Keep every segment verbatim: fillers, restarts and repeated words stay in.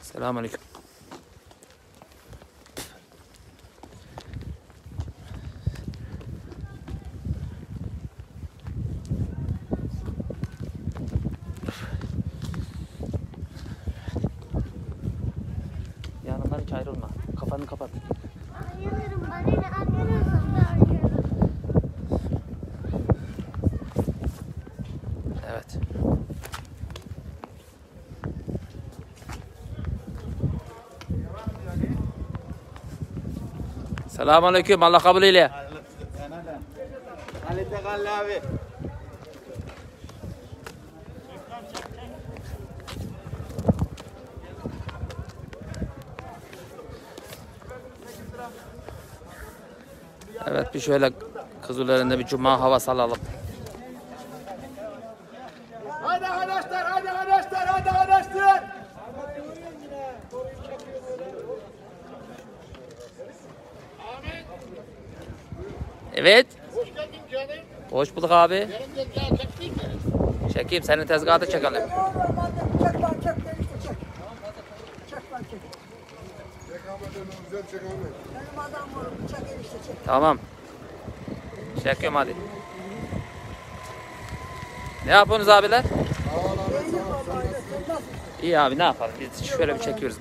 Selamünaleyküm. Yanından hiç ayrılma. Kafanı kapat. Ayrılırım. Bana ayrılırsam da ayrılırım. Evet. Selamünaleyküm. Allah kabul eyle. Ali Tekalli abi. Evet, bir şöyle Kızılören'de bir cuma havası alalım. Hadi arkadaşlar, hadi arkadaşlar, hadi arkadaşlar. Evet. Hoş geldin canım. Hoş bulduk abi. Yarın tezgahı çektin mi? Çekeyim, senin tezgahı da çekelim. Çek lan çek enişte çek. Çek lan çek. Benim adam var. Çek enişte çek. Tamam. Çekiyorum hadi. Ne yapıyorsunuz abiler? Beğenir vallahi. Nasıl? İyi abi, ne yapalım? Biz şöyle bir çekiyoruz.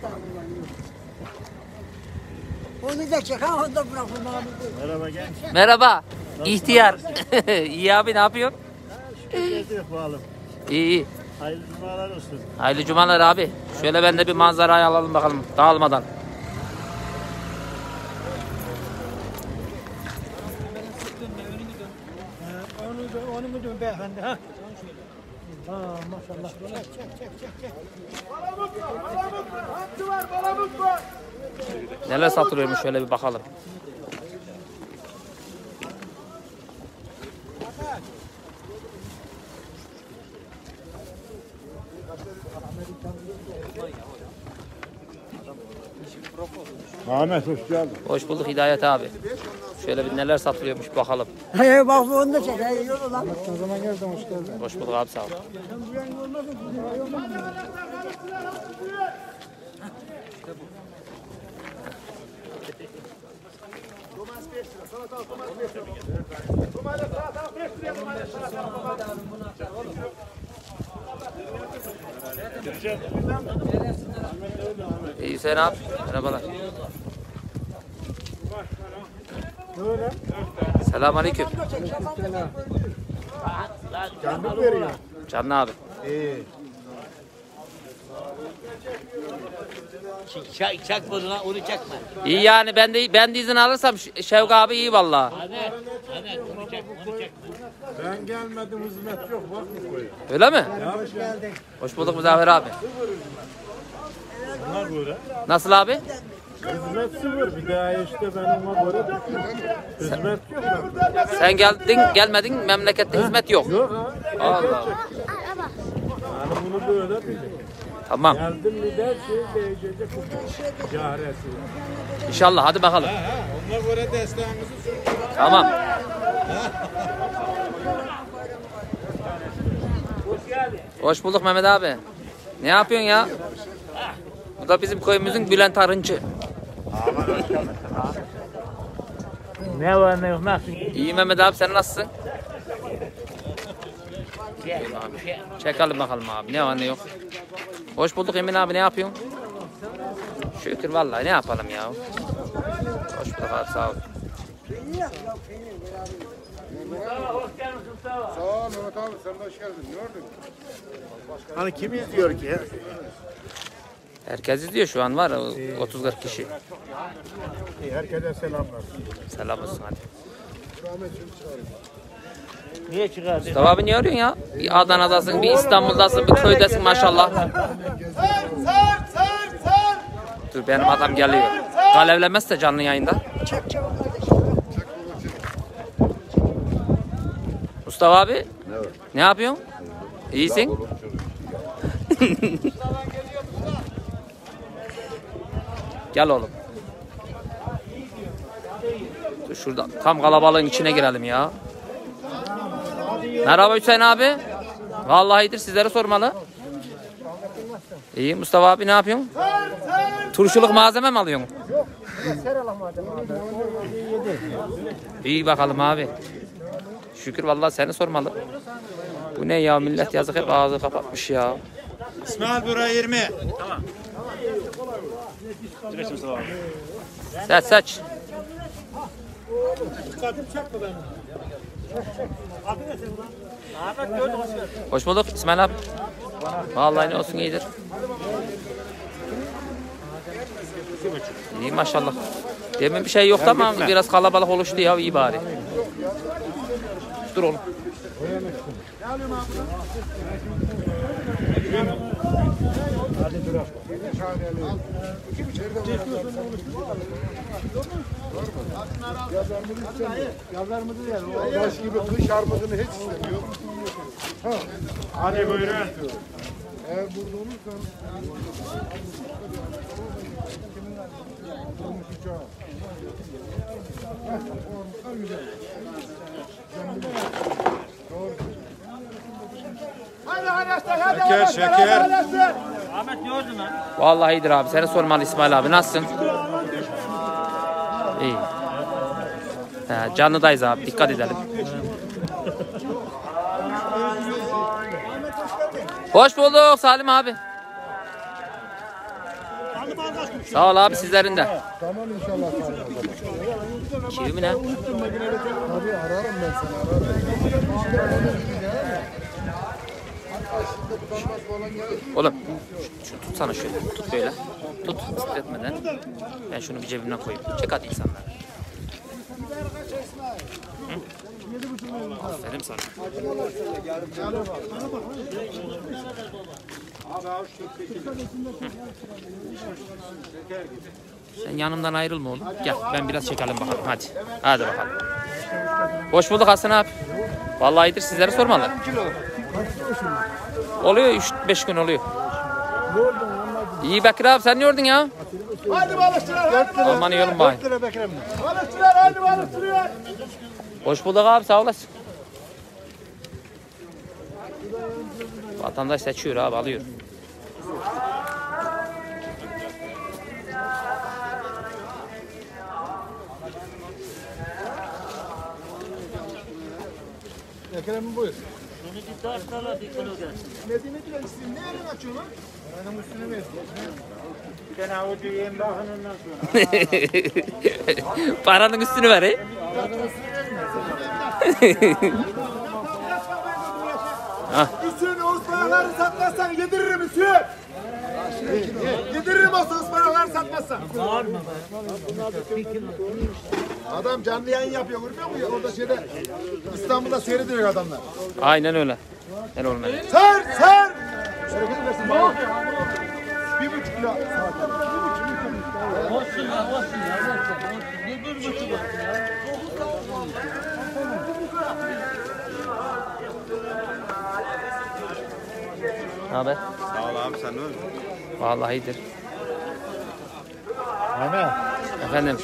Onu da çek ha onu da bırak bunu abi. Merhaba genç. Merhaba. İhtiyar. İyi abi, ne yapıyorsun? Şükür bağlım. İyi iyi. Hayırlı cumalar olsun. Hayırlı cumalar abi. Şöyle ben de bir manzarayı alalım bakalım dağılmadan. Onu da onu mu diyorsun beyefendi ha? Ha maşallah. Çek çek çek çek çek. Balamut var, balamut var. Hamsi var, balamut var. Neler satılıyormuş şöyle bir bakalım. Ahmet hoş geldin. Hoş bulduk Hidayet abi. Şöyle bir neler satılıyormuş bakalım. He bak onu da çek. He yürü lan. O zaman geldin hoş geldin. Hoş bulduk abi, sağ ol. Sen bu yan olmasın. Bu yan olmasın. Domates beş lira, salatalık domates beş lira. Domates salatalık beş lira, domates salatalık. İyi Hüseyin abi. Merhabalar. Selamünaleyküm. Canlık veriyor. Canlı abi. İyi. Çak, çakmadın ha, onu çakma. İyi yani, ben de ben de izin alırsam Ş- Şevki abi iyi vallahi. Hadi, hadi, onu çakma, onu çakma. Ben gelmedim, hizmet yok. Bak bu koyu. Öyle mi? Hoş geldin. Hoş bulduk Muzaffer abi. Buna göre. Nasıl abi? Hizmet sıfır. Bir daha işte ben ona göre hizmet yok. Sen geldin gelmedin, memlekette hizmet yok. Yok ha. Allah Allah. Yani bunu böyle bilir. Tamam. Geldim mi der şey değecek bu caresi. İnşallah, hadi bakalım. Ona göre desteğimizi sürdürüyoruz. Tamam. Hoş bulduk Mehmet abi. Ne yapıyorsun ya? Bu da bizim köyümüzün Bülent Arıncı. Ne var ne yok, nasılsın? İyi Mehmet abi, sen nasılsın? Gel abi, gel. Çekelim bakalım abi, ne var ne yok. Hoş bulduk Emin abi, ne yapıyorsun? Şükür vallahi, ne yapalım ya. Hoş bulduk abi, sağ ol. Sağ ol Mehmet abi, sen de hoş geldin. Ne gördün? Hani kim izliyor ki? Herkes izliyor şu an, var otuz kırk kişi. İyi, herkese selamlar. Selam olsun hadi. Niye çıkardın? Mustafa abi, ne arıyorsun ya? Bir Adana'dasın, bir İstanbul'dasın, bir köydesin maşallah. Sar, sar, sar. Dur, benim adam geliyor. Galevlemezse canlı yayında. Çek çabuk kardeşim. Mustafa abi, ne yapıyorsun? İyisin? Gel oğlum. Dur şurada tam kalabalığın içine girelim ya. Merhaba Hüseyin abi. Vallahi iyidir, sizleri sormalı. İyi Mustafa abi ne yapıyorsun? Turşuluk malzeme mi alıyorsun? İyi bakalım abi. Şükür vallahi seni sormalı. Bu ne ya millet yazık hep ağzı kapatmış ya. İsmail buraya yirmi. Seç seç. Hoş bulduk İsmail abi. Vallahi ne olsun iyidir. İyi maşallah. Demin bir şey yoktu ama biraz kalabalık oluştu ya iyi bari. Dur oğlum. Yaş gibi kış armudunu hiç istemiyor. Hadi buyurun. Eğer burada olursan şeker şeker. Vallahi iyidir abi. Seni sormalı İsmail abi. Nasılsın? İyi. He, canlıdayız abi. Dikkat edelim. Hoş bulduk Salim abi. Sağ ol abi sizlerin de. Tamam inşallah. Çivi mi ne? Tabii ararım ben seni ararım. Oğlum şu, şu tutsana şöyle. Tut böyle. Tut titretmeden. Ben şunu bir cebimden koyayım. Çek hadi insanlar. Hı? Aferin sana. Sen yanımdan ayrılma oğlum. Gel ben biraz çekelim bakalım hadi. Hadi bakalım. Hoş bulduk Hasan abi. Vallahi iyidir sizleri sormalı. Oluyor üç beş gün oluyor. İyi Bekir abi sen ne yordun ya? Hadi balıkçılar. Aman yolum bay. Balıkçılar hadi balıkçılar. Hoş bulduk abi sağ olasın. Vatandaş seçiyor abi alıyor. Ekrem'im buyur. Paranın üstünü ver he. Hüsnü o ıspanakları satmazsan yediririm Hüsnü. Yediririm o ıspanakları satmazsan. Adam canlı yayın yapıyor görmüyor musun? Orada şeyde İstanbul'da seyrediyor adamlar. Aynen öyle. Gel oğlum hele. Ser ser. Şöyle versin bana. Bir buçuk kilo. Olsun ya, olsun ya, olsun. Bir, bir buçuk olsun ya. Ne haber? Sağ ol abi sen ne oldu? Vallahi iyidir. Ahmet. Efendim.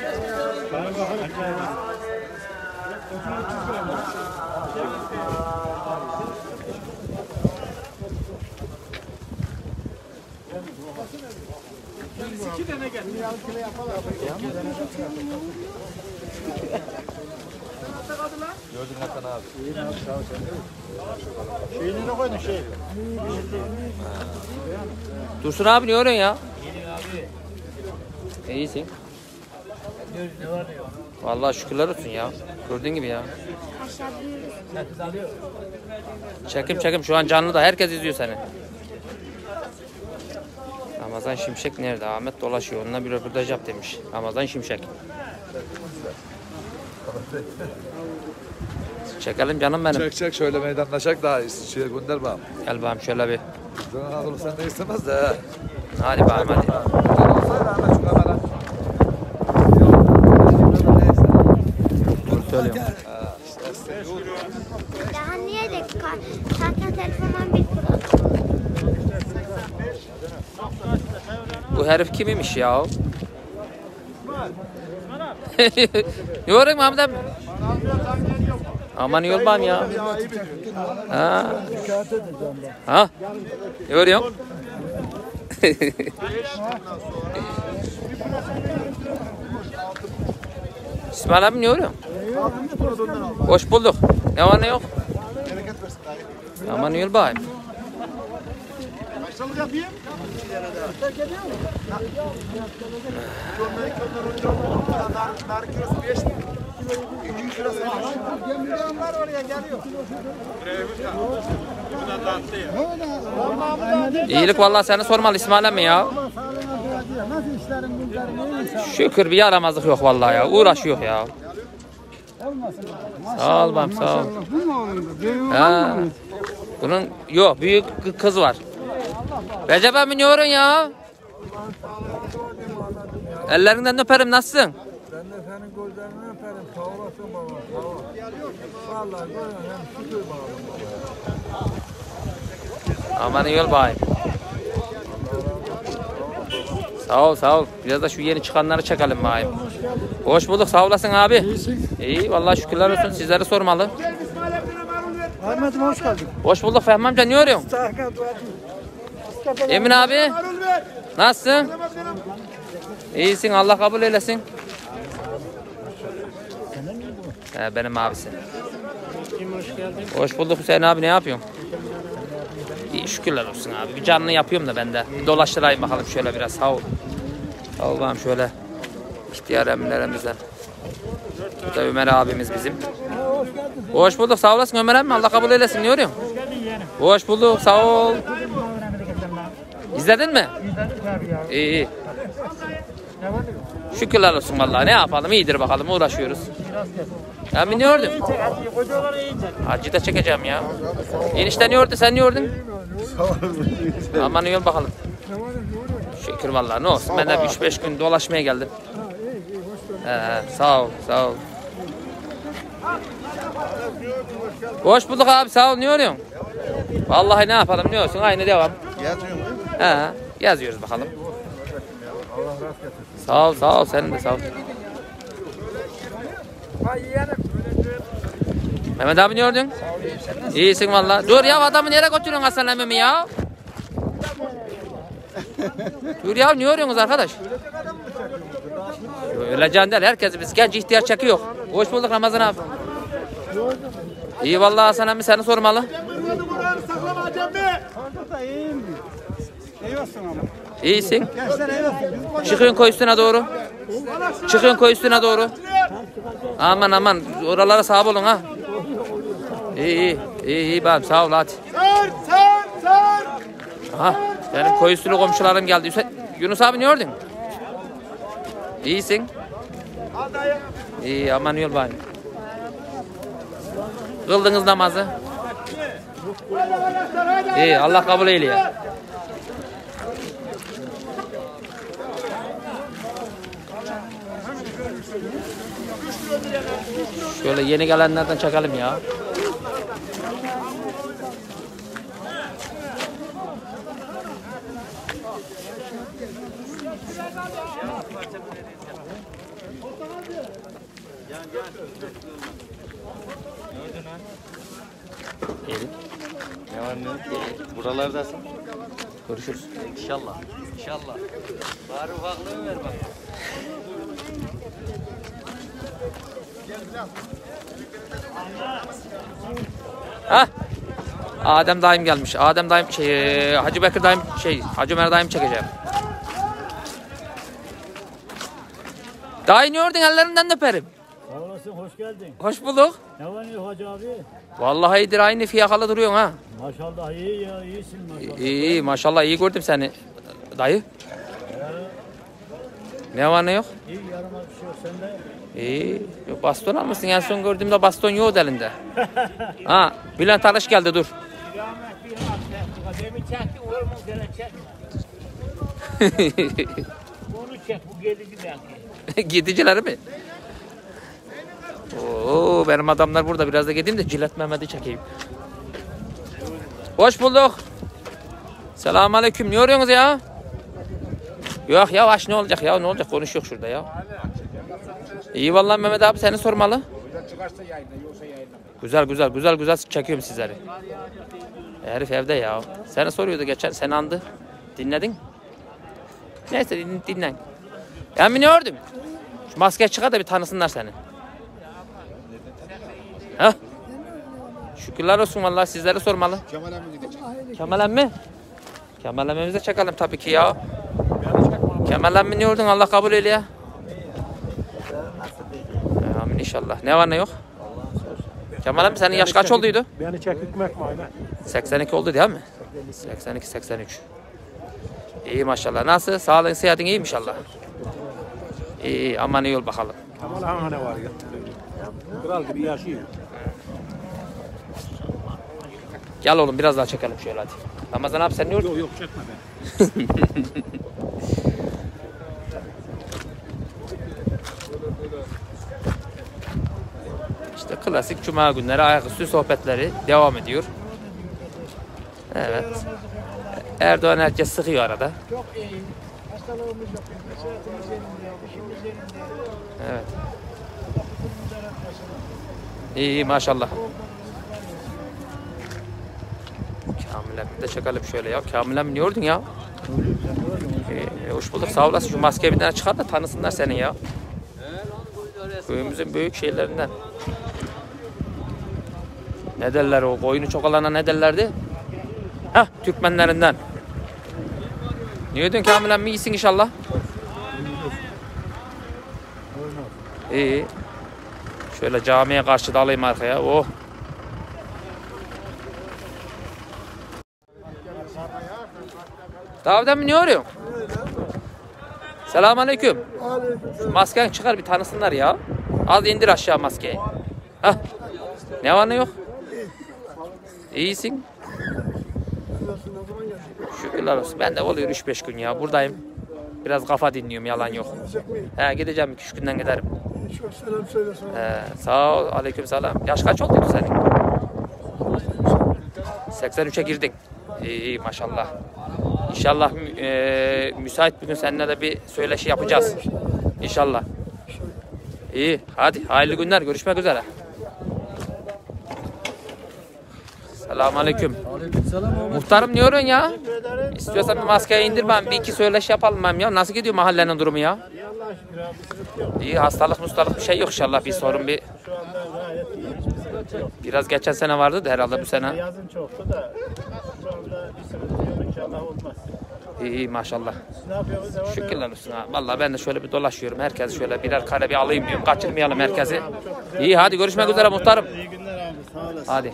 Gördün Hakan abi. Şeyini ne koydun şey? Dursun abi ne örüyorsun ya? İyisin. Vallahi şükürler olsun ya. Gördüğün gibi ya. Aşağı büyürüz. Çekim çekim şu an canlı da herkes izliyor seni. Ramazan Şimşek nerede? Ahmet dolaşıyor. Onunla bir röportaj yap demiş. Ramazan Şimşek. Çekelim canım benim. Çek çek şöyle meydanlaşak daha iyisi. Şeye gönder bana. Gel bakalım şöyle bir. Sen Anadolu sen de istemez de. he. Hadi bakalım hadi. Sen olsaydı Ahmet şu kamera. Doğru söylüyorum. Daha niye de ka- zaten telefondan bir Bu herif kimmiş ya? Ne oluyor Mahmut abi? Aman iyi olmam ya. Ha. Ha. Ne oluyor? İsmail abi ne oluyor? Hoş bulduk. Ne var ne yok? Bereket versin dayı. Aman yol bayım. Kaçtalık yapayım? Nar kilosu beş mi? iki kilosu var. Gemliğinler oraya geliyor. İyilik vallahi seni sormalı İsmail abi ya. Nasıl işlerin günlerin iyi? Şükür bir yaramazlık yok vallahi ya. Uğraş yok ya. Olmasın. Sağ ol bam sağ ol. Bu mu oğlum? Büyüğü Ha. Bunun yok büyük kı- kız var. Recep abi ne yiyorsun ya? Ellerinden öperim nasılsın? Ben de senin gözlerini öperim. Sağ olasın baba. Sağ ol. Vallahi böyle hem şükür baba. Aman yol bayım. Sağ ol sağ ol. Biraz da şu yeni çıkanları çekelim bayım. Hoş bulduk sağ olasın abi. İyi vallahi şükürler olsun sizleri sormalı. Ahmet'im hoş geldin. Hoş bulduk Fehmi amca ne yiyorsun? Emin abi nasılsın? İyisin Allah kabul eylesin. He, benim abisi. Hoş bulduk Hüseyin abi ne yapıyorsun? İyi şükürler olsun abi. Bir canlı yapıyorum da ben de. Bir dolaştırayım bakalım şöyle biraz sağ ol. Sağ ol bakalım şöyle. İhtiyar emmilerimizden. Bu da Ömer abimiz bizim. Hoş bulduk sağ olasın Ömer emmi Allah kabul eylesin ne yiyorsun? Hoş bulduk sağ ol. İzledin mi? İyi iyi. Şükürler olsun vallahi ne yapalım iyidir bakalım uğraşıyoruz. Ya ne gördün? Hacı da çekeceğim ya. Enişte ne gördü sen ne gördün? Aman yol bakalım. Şükür vallahi ne olsun ben de üç beş gün dolaşmaya geldim. He, sağ ol sağ ol. Hoş bulduk abi sağ ol ne oluyorsun? Vallahi ne yapalım ne olsun aynı devam. Yazıyor mu? He, yazıyoruz bakalım. Sağ ol sağ ol senin de sağ ol. Mehmet abi ne gördün? İyisin vallahi. Dur ya adamı nereye götürüyorsun Hasan emmimi ya? Dur ya ne yoruyorsunuz arkadaş? Öyle can değil herkes biz genç ihtiyar çekiyor. Hoş bulduk Ramazan abi. İyi vallahi Hasan emmi seni sormalı. İyisin. Çıkıyorsun koy üstüne doğru. Çıkıyorsun koy üstüne doğru. Aman aman oralara sahip olun ha. İyi iyi iyi iyi bak sağ ol hadi. Sar sar sar. Aha benim koy üstülü komşularım geldi. Hüseyin- Yunus abi ne gördün? İyisin. İyi aman yol bayım. Kıldınız namazı. İyi Allah kabul eyle. Şöyle yeni gelenlerden çekelim ya. İyi. Ne var ne yok? Buralardasın. Görüşürüz. İnşallah. İnşallah. Bari ufaklığını ver bak. Ha? Adem dayım gelmiş. Adem dayım şey Hacı Bekir dayım şey Hacı Ömer dayım çekeceğim. Dayı ne gördün ellerinden öperim. Sağ olasın, hoş geldin. Hoş bulduk. Ne var ne Hacı abi? Vallahi iyidir aynı fiyakalı duruyorsun ha. Maşallah iyi ya, iyisin maşallah. İyi, iyi maşallah iyi gördüm seni. Dayı. Ne var ne yok? İyi, yaramaz bir şey yok sende. İyi. Yok, baston almışsın. En son gördüğümde baston yok elinde. Ha, Bülent Alış geldi dur. Demin çekti, oğlum gene çekme. Onu çek, bu gelici belki. Gidicileri mi? Oo, benim adamlar burada. Biraz da gideyim de Cilet Mehmet'i çekeyim. Hoş bulduk. Selamünaleyküm. Ne arıyorsunuz ya? Yok ya aş ne olacak ya? Ne olacak? Konuş yok şurada ya. İyi vallahi Mehmet abi seni sormalı. Güzel güzel güzel güzel çekiyorum sizleri. Herif evde ya. Seni soruyordu geçen. Seni andı. Dinledin? Neyse din, dinlen. Ben ne gördüm? Şu maske çıkar da bir tanısınlar seni. Hah. Şükürler olsun vallahi sizlere sormalı. Kemal emmi gidecek. Kemal emmi? Kemal emmimizi de çekelim tabii ki ya. Kemal emmi ne oldun Allah kabul eyle ya. Amin inşallah. Ne var ne yok? Kemal emmi senin yaş kaç olduydu? Beni çek hükmek mi aynen? seksen iki oldu değil mi? seksen iki seksen üç. İyi maşallah. Nasıl? Sağlığın sıhhatin iyi inşallah. İyi iyi aman iyi ol bakalım. Kemal Han'a ne var ya? Kral gibi yaşıyor. Gel oğlum biraz daha çekelim şöyle hadi. Ramazan abi sen ne oldun? Yok yok çekme be. İşte klasik cuma günleri ayaküstü sohbetleri devam ediyor. Evet. Erdoğan herkes sıkıyor arada. Çok iyi. Hastalığımız yok. Sıhhatimiz yerinde. İşimiz yerinde. Evet. İyi iyi maşallah. Kamil emmi de çekelim şöyle ya. Kamil emmi ne gördün ya? Ee, hoş bulduk sağ olasın. Şu maskeyi bir tane çıkar da tanısınlar seni ya. Köyümüzün büyük şeylerinden. Ne derler o koyunu çok alana ne derlerdi? Hah Türkmenlerinden. Ne diyordun Kamil emmi iyisin inşallah. İyi. Şöyle camiye karşı da alayım arkaya. Oh. Davud'dan mı ne arıyorsun? Selamünaleyküm. Şu masken çıkar bir tanısınlar ya. Az indir aşağı maskeyi. Hah. Ne var ne yok? İyisin. Şükürler olsun. Ben de oluyor üç beş gün ya. Buradayım. Biraz kafa dinliyorum yalan yok. He gideceğim iki üç günden giderim. Çok selam söyle sana. He, sağ ol. Aleyküm selam. Yaş kaç olduydu senin? seksen üçe girdin. İyi, iyi maşallah. İnşallah e, müsait bir gün seninle de bir söyleşi yapacağız. İnşallah. İyi. Hadi hayırlı günler. Görüşmek üzere. Selamünaleyküm. Muhtarım ne arıyorsun ya? İstiyorsan bir maskeyi indir ben bir iki söyleşi yapalım ben ya. Nasıl gidiyor mahallenin durumu ya? İyi hastalık mustalık bir şey yok inşallah bir sorun bir. Biraz geçen sene vardı da herhalde bu sene. Yazın çoktu da şu anda bir sıkıntı yok inşallah olmaz. İyi, iyi maşallah. Ne yapıyoruz? Devam Şükürler olsun ha. Vallahi ben de şöyle bir dolaşıyorum. Herkes şöyle birer kare bir alayım diyorum. Kaçırmayalım herkesi. İyi hadi görüşmek üzere muhtarım. İyi günler abi sağ olasın. Hadi.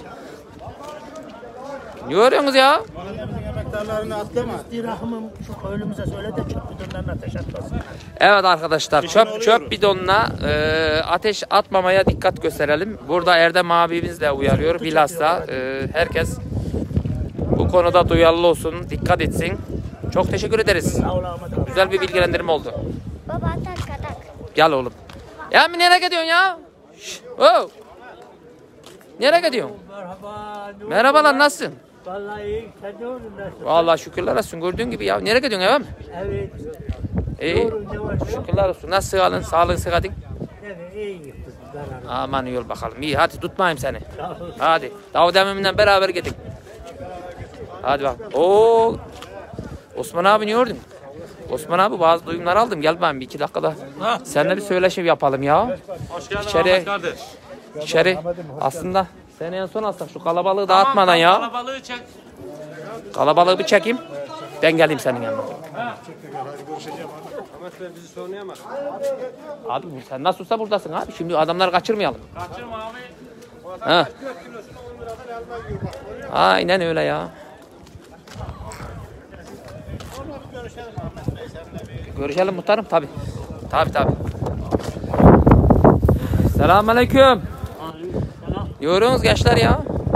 Ne arıyorsunuz ya? Mahallemizin emektarlarını atlama. İstirahımım şu köylümüze söyle de çöp bidonlarına ateş atmasın. Evet arkadaşlar çöp çöp bidonuna e, ateş atmamaya dikkat gösterelim. Burada Erdem abimiz de uyarıyor. Bilhassa e, herkes bu konuda duyarlı olsun, dikkat etsin. Çok teşekkür ederiz. Güzel bir bilgilendirme oldu. Baba atak atak. Gel oğlum. Ya mi nereye gidiyorsun ya? Şşş, oh. Nereye gidiyorsun? Merhaba. Merhabalar nasılsın? Vallahi iyi. Sen ne oldun nasıl? Vallahi şükürler olsun gördüğün gibi ya. Nereye gidiyorsun eve mi? Evet. İyi. Şükürler olsun. Nasıl sağlığın? Sağlığın sıhhatin? Evet iyi gittin. Aman yol bakalım. İyi hadi tutmayayım seni. Hadi. Davud emmimle beraber gidin. Hadi bak. Oo. Osman abi ne gördün? Osman abi bazı duyumlar aldım. Gel ben bir iki dakikada. Seninle bir söyleşi yapalım ya. Hoş geldin İçeri, Ahmet kardeş. içeri. Aslında seni en son alsak şu kalabalığı dağıtmadan ya. Kalabalığı çek. Kalabalığı bir çekeyim. Ben geleyim senin yanına. Ahmet Bey bizi sormayamaz. Abi sen nasılsa buradasın abi. Şimdi adamları kaçırmayalım. Kaçırma abi. Ha. Aynen öyle ya. Görüşelim muhtarım tabi. Tabi tabi. Selamünaleyküm. Yoruyorsunuz gençler ya.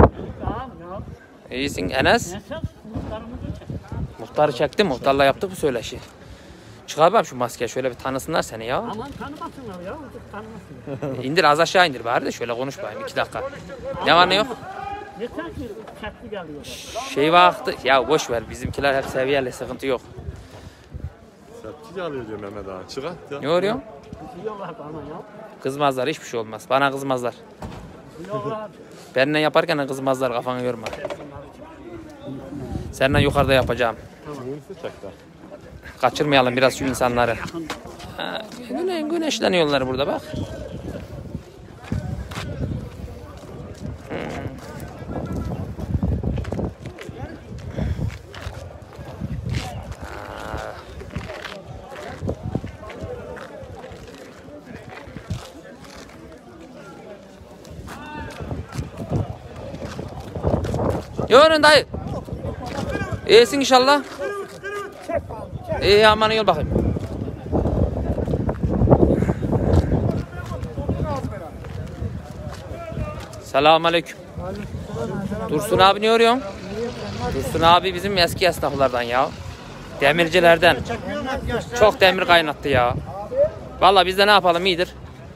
İyisin Enes. Muhtarı çekti. Muhtarla yaptık bu söyleşi. Çıkar abi şu maskeyi şöyle bir tanısınlar seni ya. Aman tanımasınlar ya. Tanımasınlar. İndir az aşağı indir bari de şöyle konuş bakayım iki dakika. Ne var ne yok? Yeter ki çaktı geliyor. Şey vakti ya boş ver bizimkiler hep seviyeli sıkıntı yok. Sepçi alıyor diyor Mehmet ağa. Çıkart ya. Ne oluyor? Diyorlar bana ya. Kızmazlar hiçbir şey olmaz. Bana kızmazlar. Diyorlar. Benimle yaparken kızmazlar kafanı yorma. Seninle yukarıda yapacağım. Neyse çak da. Kaçırmayalım biraz şu insanları. Ha, güne, güneşleniyorlar burada bak. Hmm. Yorun dayı. İyisin inşallah. İyi aman yol bakayım. Selamünaleyküm. Dursun abi ne arıyorsun? Dursun abi bizim eski esnaflardan ya. Demircilerden. Çok demir kaynattı ya. Vallahi biz de ne yapalım iyidir.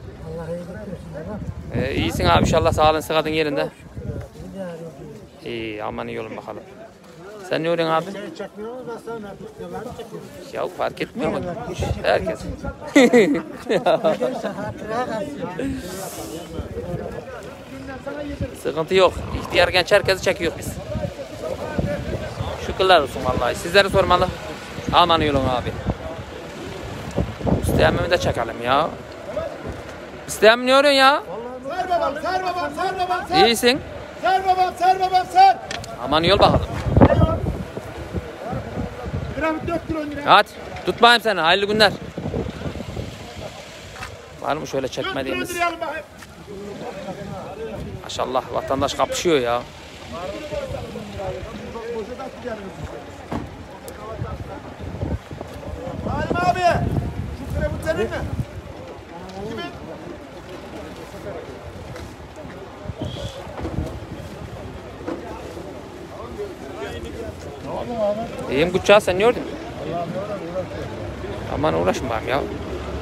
Ee, iyisin abi inşallah sağlığın sıhhatin yerinde. İyi aman iyi olun bakalım. Sen ne arıyorsun abi? Ya fark etmiyor mu? Herkes. Sıkıntı yok. İhtiyar genç herkesi çekiyor biz. Şükürler olsun vallahi. Sizleri sormalı. Aman iyi olun abi. İsteyememi de çekelim ya. İsteyemem ne arıyorsun ya? Ser babam, ser babam, ser babam, ser. İyisin. Ser babam, ser babam, ser. Aman yol bakalım. Gram dört kilo lira. Hadi tutmayayım seni. Hayırlı günler. Var mı şöyle dört kilo çekmediğimiz? lirayalım bakayım. Maşallah vatandaş kapışıyor ya. Halim abi. Şu kremi senin mi? Kimin? İyiyim Gutça sen ne gördün? Aman uğraşma bayım ya.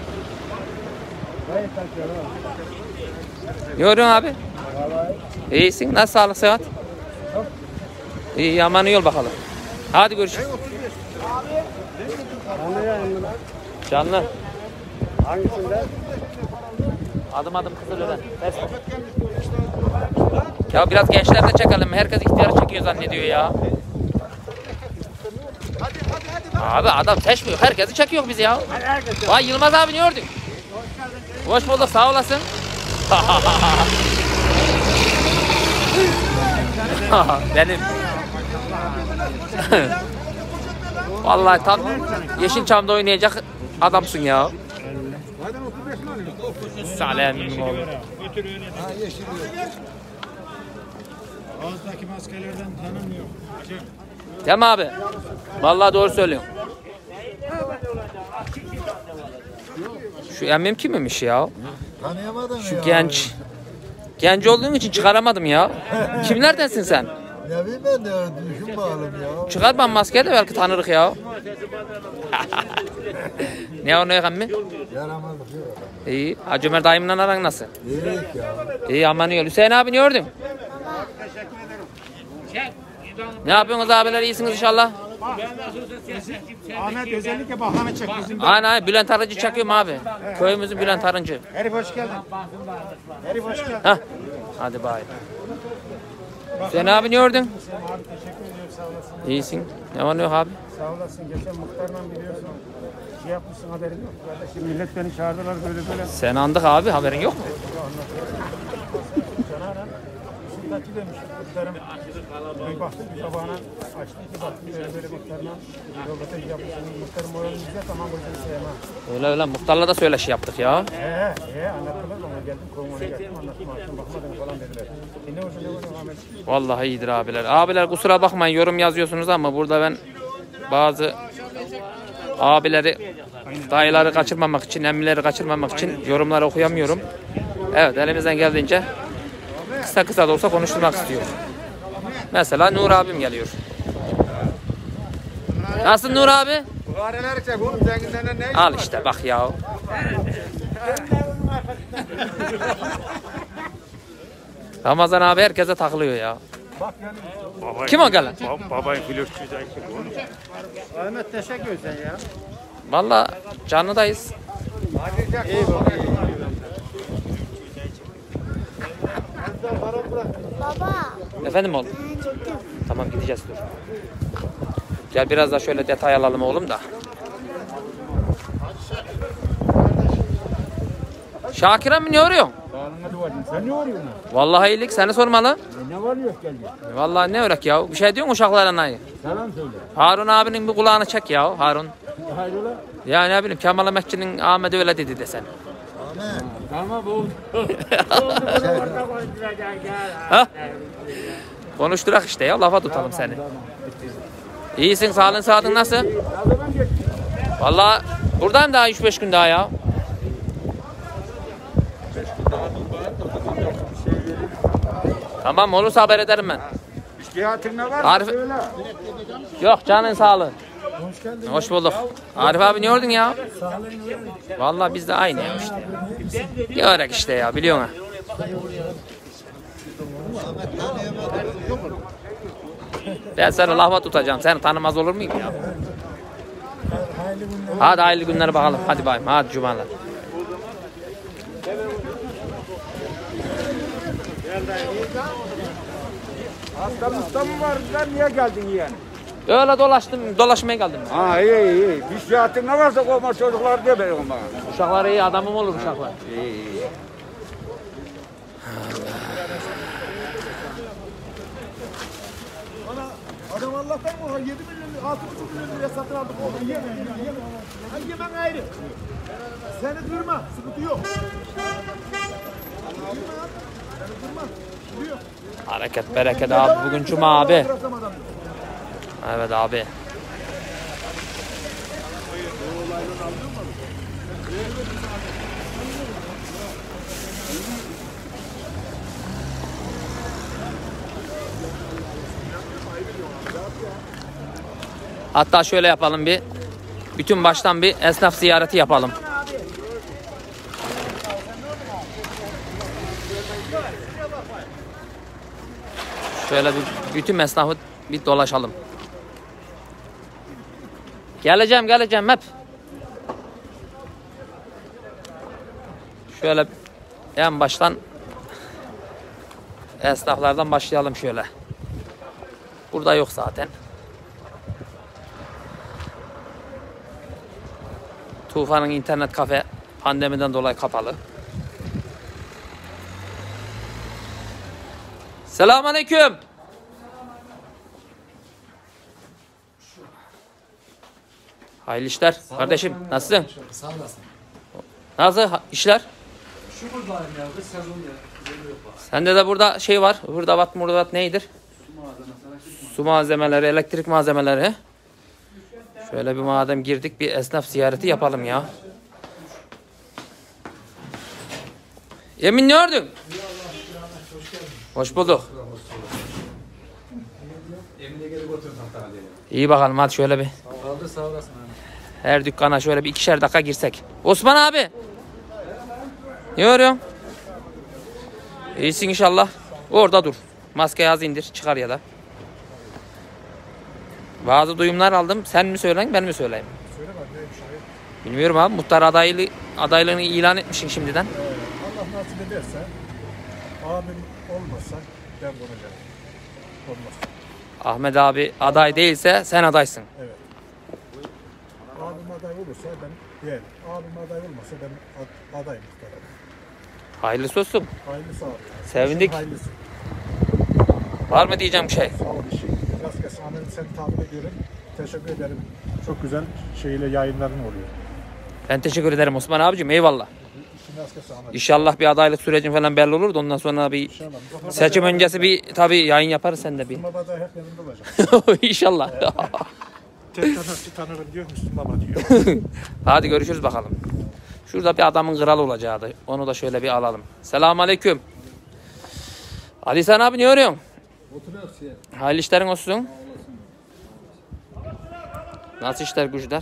Ne gördün abi? İyisin nasıl sağlık sıhhat? İyi aman iyi ol bakalım. Hadi görüşürüz. Canlı. Hangisinde? Adım adım Kızılören. Ya biraz gençler de çekelim. Herkes ihtiyarı çekiyor zannediyor ya. Abi adam seçmiyor. Herkesi çekiyor bizi ya. Vay Yılmaz abi ne gördün? Hoş bulduk sağ olasın. Benim. Vallahi tam Yeşilçam'da oynayacak adamsın ya. Salih emmim oğlum. Ağızdaki maskelerden tanımıyor. Değil mi abi? Vallahi doğru söylüyorsun. Şu emmim kimmiş ya? Tanıyamadım Şu genç. Genç olduğun için çıkaramadım ya. Kimlerdensin sen? Ne bileyim ben de düşün bağlı ya. Çıkar ben maskeyi de belki tanırık ya. Ne o ne emmi? Yaramadık yok. İyi. Hacı Ömer dayımla aran nasıl? Yürek ya. İyi aman iyi. Hüseyin abi ne gördün? Ne yapıyorsunuz abiler iyisiniz inşallah? Ahmet özellikle bahane çek bizim. Aynen aynen Bülent Arıncı çekiyorum abi. Köyümüzün Bülent Arıncı. Herif hoş geldin. Herif hoş geldin. Hah. Hadi bay. Hüseyin abi ne gördün? Abi teşekkür ediyorum sağ olasın. İyisin. Ne var ne yok abi? Sağ olasın. Geçen muhtarla biliyorsun. Şey yapmışsın haberin yok. Kardeşim millet beni çağırdılar böyle böyle. Sen andık abi haberin yok mu? Canaran şuradaki demiş. Muhtarım. Bir baktım bir tabağına açtı ki baktım böyle böyle muhtarla. Röportaj yapmışsın. Muhtarım moralini güzel tamam gözünü seveyim ha. Öyle öyle muhtarla da söyleşi yaptık ya. He he anlattılar bana geldim kovmana geldim anlattım akşam bakmadın falan dediler. E ne olsun ne olsun Ahmet? Vallahi iyidir abiler. Abiler kusura bakmayın yorum yazıyorsunuz ama burada ben bazı abileri, dayıları kaçırmamak için, emmileri kaçırmamak için yorumları okuyamıyorum. Evet elimizden geldiğince kısa kısa da olsa konuşturmak istiyorum. Mesela Nur abim geliyor. Nasılsın Nur abi? Fareler çek oğlum zenginden ne? Al işte bak ya. Ramazan abi herkese takılıyor ya. Kim o gelen? Babayın flörtçüyü de kim oğlum? Ahmet teşekkür ederim ya. Vallahi canlıdayız. Baba. Efendim oğlum? Ben çıktım. Tamam gideceğiz dur. Gel biraz da şöyle detay alalım oğlum da. Şakir'e mi ne arıyorsun? Sağlığına duvarın. Sen ne arıyorsun? Vallahi iyilik seni sormalı. E, ne var yok geldi. Vallahi ne örek ya. Bir şey diyorsun uşaklarına. Selam söyle. Harun abinin bir kulağını çek ya Harun. Hayrola? Ya ne bileyim Kemal Emekçi'nin Ahmet öyle dedi desen. Tamam oldu. Ha? Konuşturak işte ya lafa tutalım seni. İyisin sağlığın sağlığın nasıl? Vallahi buradayım daha üç beş gün daha ya. Tamam olursa haber ederim ben. İştihatın ne var? Arif... Yok canın sağlığı. Hoş geldin. Hoş bulduk. Arif abi ne gördün ya? Vallahi biz de aynı ya işte. Ya. Görek işte ya biliyorsun ha. Ben seni lafa tutacağım. Seni tanımaz olur muyum ya? Hadi hayırlı günler bakalım. Hadi bayım. Hadi cumalar. Hasta musta mı var? Sen niye geldin yani? Öyle dolaştım. Dolaşmaya geldim. Ha iyi iyi. Bir iştihatın ne varsa kovma çocuklar diye ben bana. Uşaklar iyi adamım olur uşaklar. İyi iyi. Adam Allah'tan mı? yedi milyon, altı buçuk milyon liraya satın aldık. O yeme, yeme. Ha yemen ayrı. Seni durma, sıkıntı yok. Seni durma, duruyor. Hareket bereket abi. Bugün cuma abi. Evet abi. Hatta şöyle yapalım bir. Bütün baştan bir esnaf ziyareti yapalım. Şöyle bir bütün esnafı bir dolaşalım. Geleceğim geleceğim hep. Şöyle en baştan esnaflardan başlayalım şöyle. Burada yok zaten. Tufan'ın internet kafe pandemiden dolayı kapalı. Selamünaleyküm. Hayırlı işler. Kardeşim nasılsın? Sağ olasın. Nasıl ha- işler? Şu buradayım ya. Kız sezon ya. Sende de burada şey var. Hırdavat murdavat neydir? Su malzemeleri, elektrik malzemeleri. Şöyle bir madem girdik bir esnaf ziyareti yapalım ya. Emin ne gördün? Hoş bulduk. Emine gelip oturun hatta diye. İyi bakalım hadi şöyle bir. Kaldı sağ olasın abi. Her dükkana şöyle bir ikişer dakika girsek. Osman abi. Ne görüyorsun? İyisin inşallah. Orada dur. Maskeyi az indir. Çıkar ya da. Bazı duyumlar aldım. Sen mi söylen ben mi söyleyeyim? Söyle bak neymiş abi. Bilmiyorum abi. Muhtar adaylı, adaylığını ilan etmişsin şimdiden. Allah nasip ederse abim olmazsa ben bulacağım. Olmaz. Ahmet abi aday değilse sen adaysın. Evet. Abim aday olursa ben yeğenim. Abim aday olmasa ben ad adayım muhtarım. Hayırlısı olsun. Hayırlısı abi. Sevindik. Hayırlısı. Var mı diyeceğim bir şey? Sağ ol işi. Rast gelsin. Ahmet'im seni takip ediyorum. Teşekkür ederim. Çok güzel şeyle yayınların oluyor. Ben teşekkür ederim Osman abicim. Eyvallah. İşin rast gelsin Ahmet. İnşallah bir adaylık sürecin falan belli olur da ondan sonra bir İnşallah. seçim öncesi bir tabii yayın yaparız sen de bir. Müslüm Baba da hep yanında olacak. İnşallah. Tek tanrısı tanırım diyor Müslüm Baba diyor. Hadi görüşürüz bakalım. Şurada bir adamın kralı olacaktı. Onu da şöyle bir alalım. Selamünaleyküm. Ali sen abi ne arıyorsun? Oturuyoruz ya. Hayırlı işlerin olsun. Nasıl işler güçler?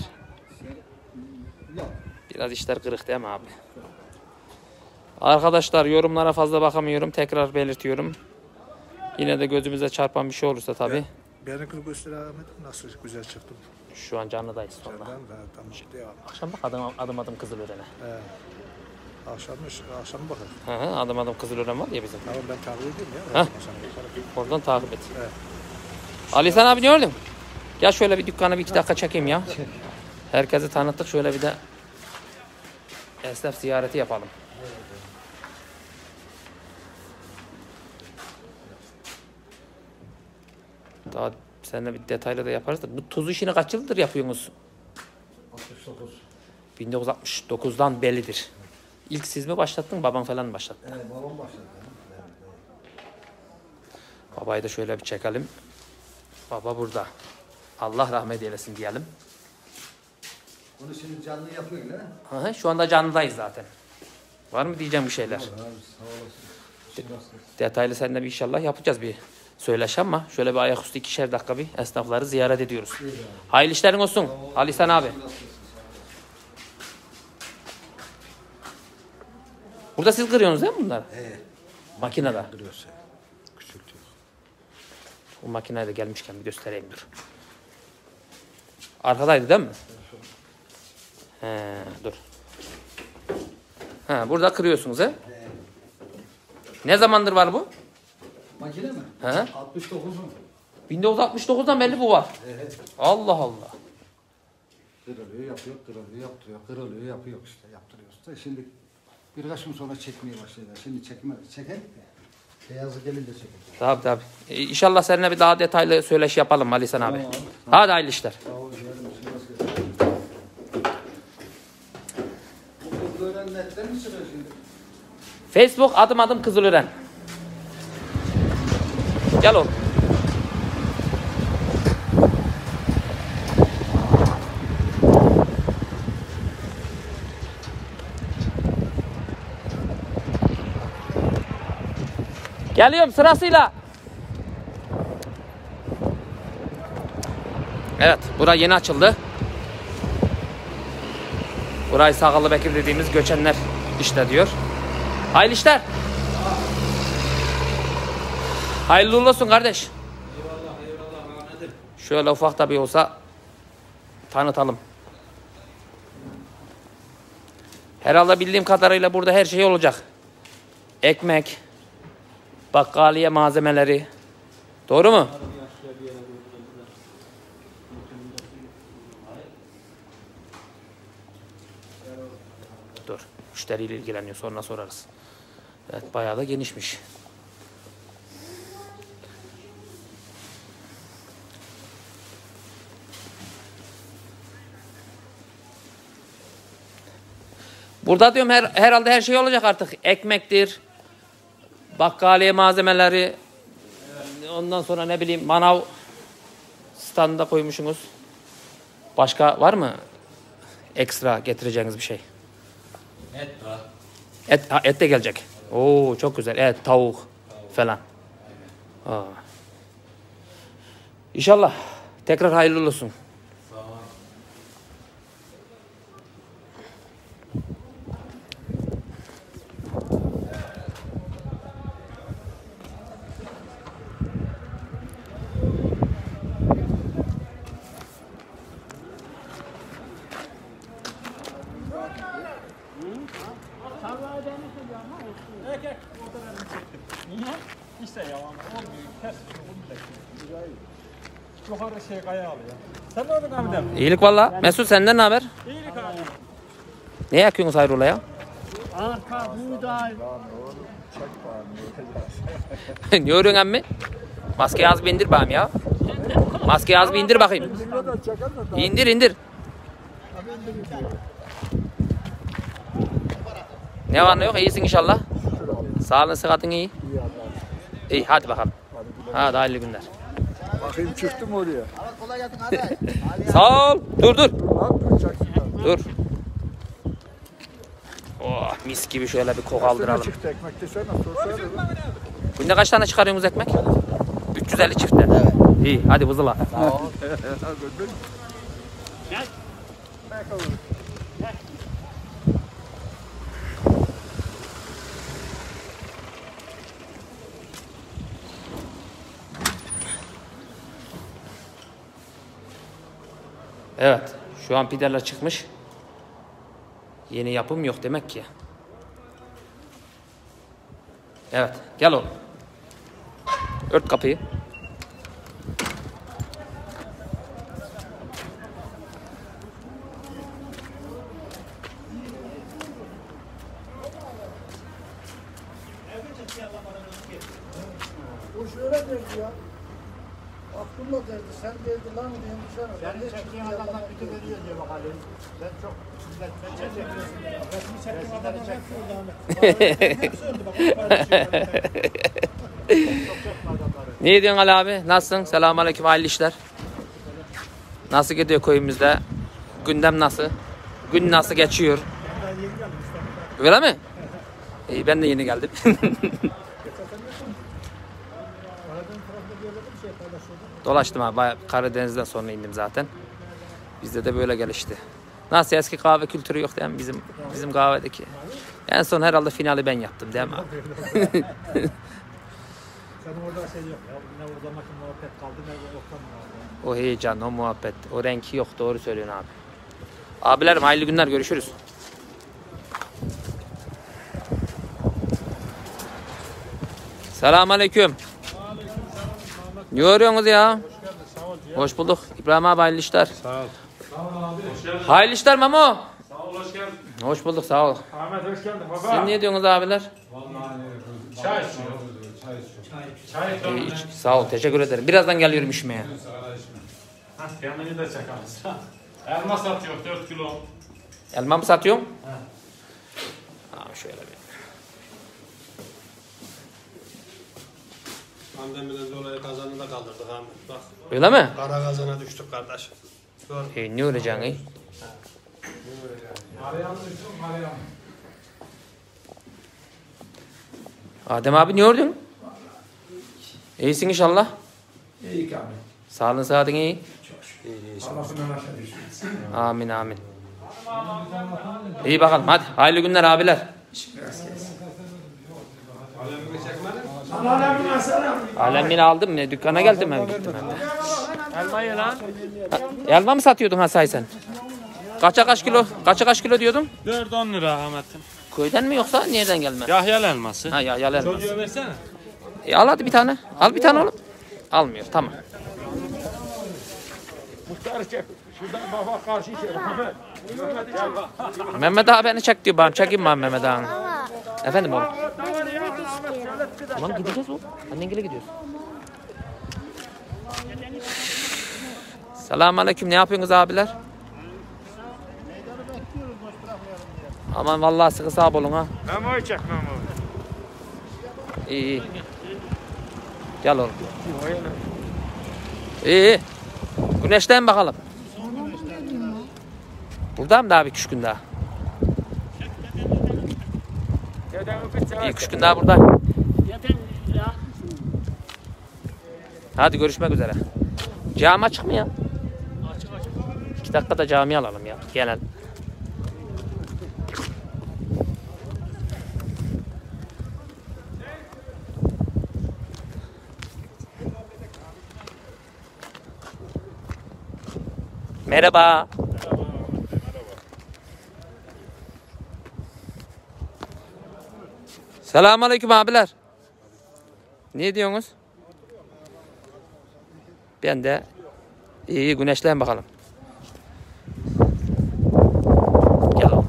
Biraz işler kırık değil mi abi? Arkadaşlar yorumlara fazla bakamıyorum. Tekrar belirtiyorum. Yine de gözümüze çarpan bir şey olursa tabii. Beni göster Ahmet nasıl güzel çıktım. Şu an canlıdayız sonra. Senden de tamam devam. Akşam bak adım adım, adım Kızılören'e. He. Akşam akşam bakalım. Hı hı, adım adım Kızılören var ya bizim. Tamam ben takip edeyim ya. Heh. Oradan takip et. Ali sen abi ne gördün? Gel şöyle bir dükkanı bir iki dakika çekeyim ya. Herkesi tanıttık şöyle bir de esnaf ziyareti yapalım. Daha seninle bir detaylı da yaparız da. Bu tuz işini kaç yıldır yapıyorsunuz? altmış dokuz. bin dokuz yüz altmış dokuzdan bellidir. İlk siz mi başlattın, baban falan mı başlattı? Evet, babam başladı. Evet, Babayı da şöyle bir çekelim. Baba burada. Allah rahmet eylesin diyelim. Onu şimdi canlı yapıyor öyle. Hı hı, şu anda canlıdayız zaten. Var mı diyeceğim bir şeyler? Abi sağ olasın. Detaylı seninle bir inşallah yapacağız bir söyleşi ama şöyle bir ayaküstü ikişer dakika bir esnafları ziyaret ediyoruz. Hayırlı işlerin olsun. Ali İhsan abi. Burada siz kırıyorsunuz değil mi bunları? Evet. Makinede. Kırıyorsa. Küçültüyor. Bu makineye de gelmişken bir göstereyim dur. Arkadaydı değil mi? He, dur. Ha, burada kırıyorsunuz he? Ne zamandır var bu? Makine mi? He? altmış dokuz mu? bin dokuz yüz altmış dokuzdan belli bu var. Evet. Allah Allah. Kırılıyor, yapıyor, kırılıyor, yaptırıyor, kırılıyor, yapıyor işte, yaptırıyoruz da. Şimdi birkaç gün sonra çekmeye başlayacağız. Şimdi çekme, çekelim de. Beyazı gelince çekelim. Tabii tabii. Ee, İnşallah seninle bir daha detaylı söyleşi yapalım Ali İhsan abi. Hadi hayırlı işler. Sağ ol, yerim, şimdi nasıl Bu böyle netler mi çıkıyor şimdi? Facebook adım adım Kızılören. Gel oğlum. Geliyorum sırasıyla. Evet, bura yeni açıldı. Burayı Sakallı Bekir dediğimiz göçenler işletiyor. Hayırlı işler. Hayırlı uğurlu olsun kardeş. Eyvallah eyvallah Ahmet'im. Şöyle ufak da bir olsa tanıtalım. Herhalde bildiğim kadarıyla burada her şey olacak. Ekmek, bakkaliye malzemeleri. Doğru mu? Dur. Müşteriyle ilgileniyor. Sonra sorarız. Evet, bayağı da genişmiş. Burada diyorum her, herhalde her şey olacak artık. Ekmektir, bakkaliye malzemeleri, ondan sonra ne bileyim manav standına koymuşsunuz. Başka var mı ekstra getireceğiniz bir şey? Et var. Et, ha, et de gelecek. Oo çok güzel. Et, tavuk falan. Aa. İnşallah tekrar hayırlı olsun. Sağ ol. İşte yalan olmuyor. Ters yukarı şey kaya alıyor. Sen ne oldun Ahmet'im? İyilik valla. Mesut senden ne haber? İyilik abi. Ne yakıyorsunuz hayrola ya? Arka, buğday. Ne örüyorsun emmi? Maskeyi az bir indir bakayım ya. Maskeyi az bir indir bakayım. İndir indir. Ne var ne yok iyisin inşallah. Sağlığın sıhhatin iyi. İyi hadi bakalım. Hadi hayırlı günler. Bakayım çıktım oraya. Sağ ol. Dur dur. Ne yapacaksın? Dur. Oh mis gibi şöyle bir kok aldıralım. Çıktı ekmek desene sorsana. Günde kaç tane çıkarıyorsunuz ekmek? üç yüz elli çiftten. Evet. İyi hadi buzula. Sağ ol. Evet. Şu an pideler çıkmış. Yeni yapım yok demek ki. Evet. Gel oğlum. Ört kapıyı. Bu şöyle dedi ya. Bak Abdullah derdi, sen derdi lan diyorum dışarı. Seni çektiğin adamdan bütün veriyor diyor bak Ali. Sen çok millet sen çekiyorsun. Resmi çektiğim adamlar hep şurada Ahmet. Hepsi öldü bak. Ne diyorsun Ali abi? Nasılsın? Selamünaleyküm, hayırlı işler. Nasıl gidiyor köyümüzde? Gündem nasıl? Gün nasıl geçiyor? Ben yeni geldim İstanbul'da. Öyle mi? İyi, ben de yeni geldim. Aradığın tarafta bir yerde bir şey paylaşıyordum. Dolaştım abi. Bayağı Karadeniz'den sonra indim zaten. Bizde de böyle gelişti. Nasıl, eski kahve kültürü yok değil mi bizim bizim kahvedeki? En son herhalde finali ben yaptım değil mi abi? Senin orada şey yok ya. Ne orada makine muhabbet kaldı ne ortam kaldı. O heyecan, o muhabbet, o renk yok. Doğru söylüyorsun abi. Abilerim hayırlı günler, görüşürüz. Selamünaleyküm. Ne yoruyorsunuz ya? Hoş bulduk. İbrahim abi, hayırlı işler. Sağ ol. Hayırlı işler Memo. Sağ ol, hoş geldin. Hoş bulduk, sağ ol. Ahmet hoş geldin baba. Siz ne diyorsunuz abiler? Çay içiyor. Çay İyi, içiyor. iç- sağ ol, teşekkür ederim. Birazdan geliyorum işmeye. Hah, kendini de çakarız. Elma satıyor dört kilo. Elma mı satıyorum? Abi şöyle bir. Pandemiden dolayı kazanı da kaldırdık Ahmet. Bak Öyle mi? kara kazana düştük kardeş. Gör. E, ne olacaksın iyi? Arayan düştüm, arayan. Adem abi ne gördün? İyisin inşallah. İyi ki abi. Sağlığın sıhhatin iyi. Allah'ından aşağı düşsün. Amin amin. İyi bakalım hadi. Hayırlı günler abiler. Alemine selam. Alemini aldım ne? Dükkana geldim ben gittim hem de. Elmayı lan. Elma mı satıyordun Hasay sen? Kaça kaç kilo? Kaça kaç kilo diyordun? dört on lira Ahmet'im. Köyden mi yoksa nereden gelme? Yahyal elması. Ha ya yalan elması. Çocuğa versene. E, al hadi bir tane. Al bir tane oğlum. Almıyor tamam. Muhtarı çek. Şuradan baba karşı çek. Ahmet. Ahmet gel bak. Mehmet abi beni çek diyor bana. Çekeyim mi abi Mehmet abi? Baba, Efendim oğlum. ben hizmet istiyorum. Tamam gideceğiz oğlum. Annengile gidiyoruz. Selamünaleyküm. Ne yapıyorsunuz abiler? Aman vallahi sıkı sağ olun ha. Memo'yu çek Memo. İyi iyi. Gel oğlum. İyi iyi. Güneşten bakalım. Buradayım daha bir üç gün daha. İyi üç gün daha buradayım. Hadi görüşmek üzere. Cami açık mı ya? Açık açık. İki dakikada cami alalım ya. Genel. Merhaba. Selamünaleyküm abiler. Ne diyorsunuz? Ben de iyi güneşleyin bakalım. Gel oğlum.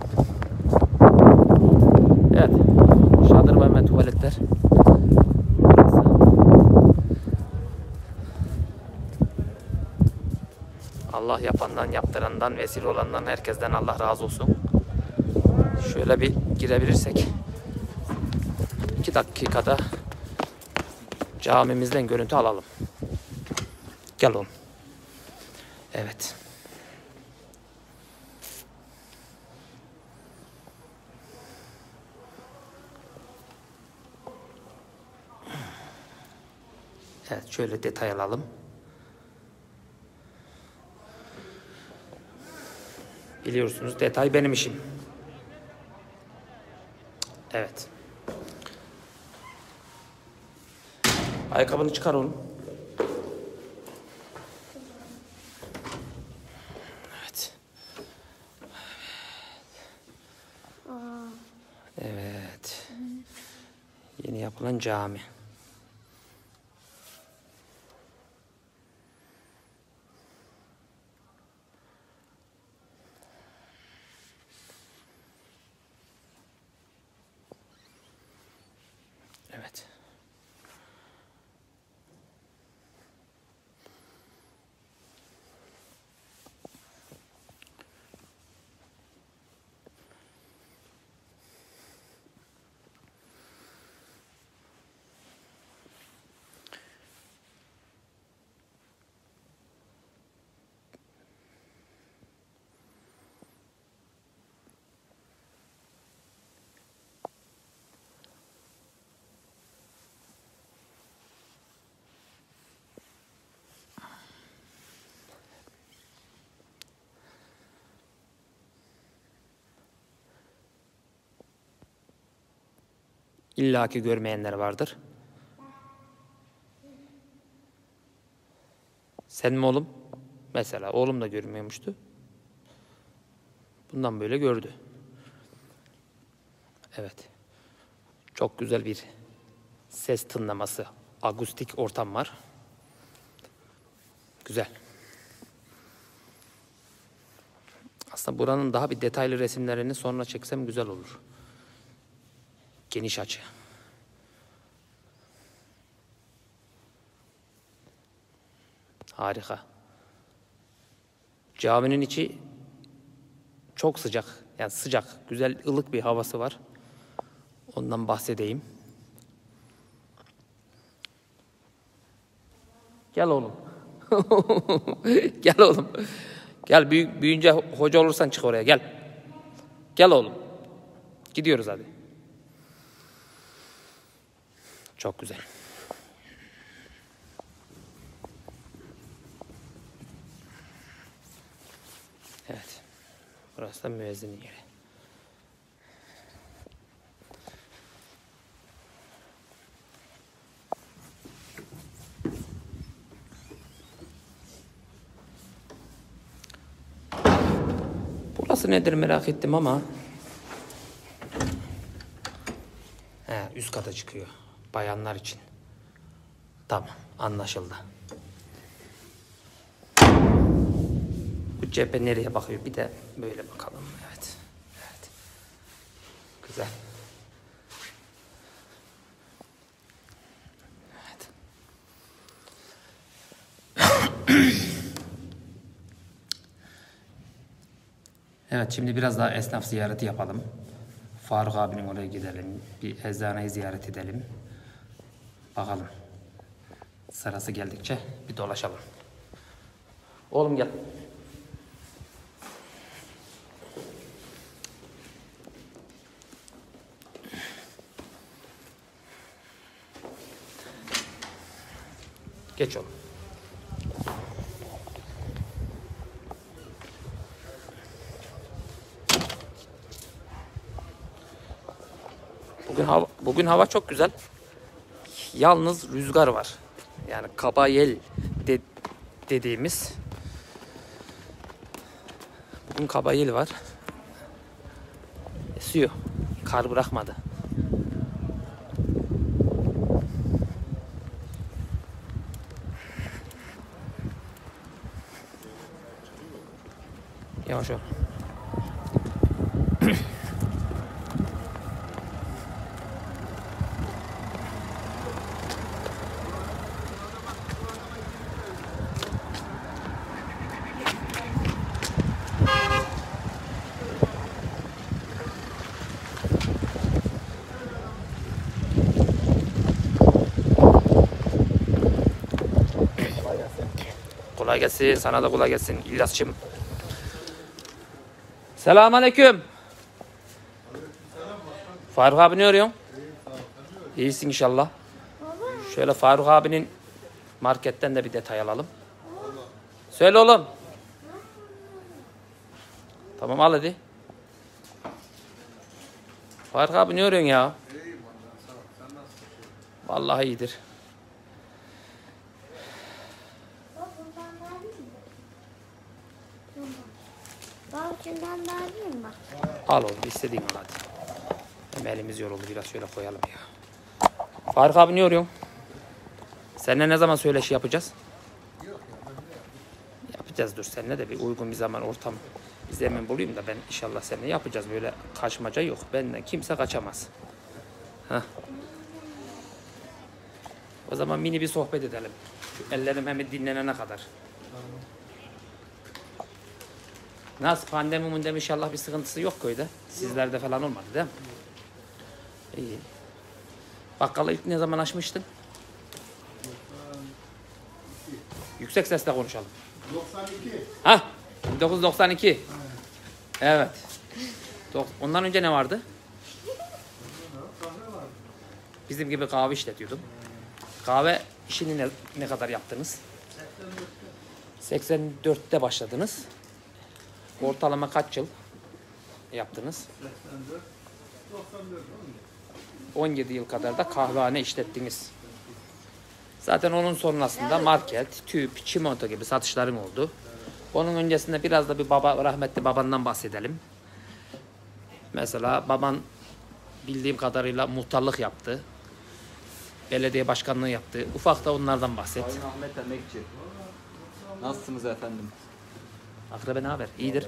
Evet. Şadırvan ve tuvaletler. Burası. Allah yapandan, yaptırandan, vesile olandan, herkesten Allah razı olsun. Şöyle bir girebilirsek iki dakikada camimizden görüntü alalım. Gel oğlum. Evet. Evet, şöyle detay alalım. Biliyorsunuz detay benim işim. Evet. Ayakkabını çıkar oğlum. Evet. Evet. Yeni yapılan cami. Evet. İlla ki görmeyenler vardır. Sen mi oğlum? Mesela oğlum da görmüyormuştu. Bundan böyle gördü. Evet. Çok güzel bir ses tınlaması, akustik ortam var. Güzel. Aslında buranın daha bir detaylı resimlerini sonra çeksem güzel olur. Geniş açı. Harika. Caminin içi çok sıcak. Yani sıcak, güzel, ılık bir havası var. Ondan bahsedeyim. Gel oğlum. Gel oğlum. Gel büyü, büyüyünce hoca olursan çık oraya gel. Gel oğlum. Gidiyoruz hadi. Çok güzel. Evet. Burası da müezzinin yeri. Burası nedir merak ettim ama he, üst kata çıkıyor. Bayanlar için. Tamam, anlaşıldı. Bu cephe nereye bakıyor? Bir de böyle bakalım. Evet. Evet. Güzel. Evet. Evet, şimdi biraz daha esnaf ziyareti yapalım. Faruk abinin oraya gidelim. Bir eczaneyi ziyaret edelim. Bakalım. Sırası geldikçe bir dolaşalım. Oğlum gel. Geç oğlum. Bugün hava, bugün hava çok güzel. Yalnız rüzgar var. Yani kaba yel de, dediğimiz. Bugün kaba yel var. Esiyor. Kar bırakmadı. Yavaş ol. Kolay gelsin. Sana da kolay gelsin İlyas'cığım. Selamünaleyküm. Faruk abi ne arıyorsun? İyisin inşallah. Şöyle Faruk abinin marketten de bir detay alalım. Söyle oğlum. Tamam al hadi. Faruk abi ne arıyorsun ya? Vallahi iyidir. Bak şundan da alayım bak. Al oğlum istediğin al hadi. Hem elimiz yoruldu biraz şöyle koyalım ya. Faruk abi ne arıyorsun? Seninle ne zaman söyleşi yapacağız? Yapacağız dur seninle de bir uygun bir zaman ortam bir zemin bulayım da ben inşallah seninle yapacağız. Böyle kaçmaca yok. Benden kimse kaçamaz. Heh. O zaman mini bir sohbet edelim. Şu ellerim hem dinlenene kadar. Nasıl pandemi mundemi inşallah bir sıkıntısı yok köyde. Sizlerde falan olmadı değil mi? İyi. Bakkalı ilk ne zaman açmıştın? Yüksek sesle konuşalım. doksan iki. Ha? bin dokuz yüz doksan iki. Evet. Ondan önce ne vardı? Bizim gibi kahve işletiyordum. Kahve işini ne, ne kadar yaptınız? seksen dörtte başladınız. Ortalama kaç yıl yaptınız? on yedi yıl kadar da kahvehane işlettiniz. Zaten onun sonrasında market, tüp, çimento gibi satışların oldu. Onun öncesinde biraz da bir baba, rahmetli babandan bahsedelim. Mesela baban bildiğim kadarıyla muhtarlık yaptı. Belediye başkanlığı yaptı. Ufak da onlardan bahset. Sayın Ahmet Emekçi. Nasılsınız efendim? Akrabe ne haber? İyidir.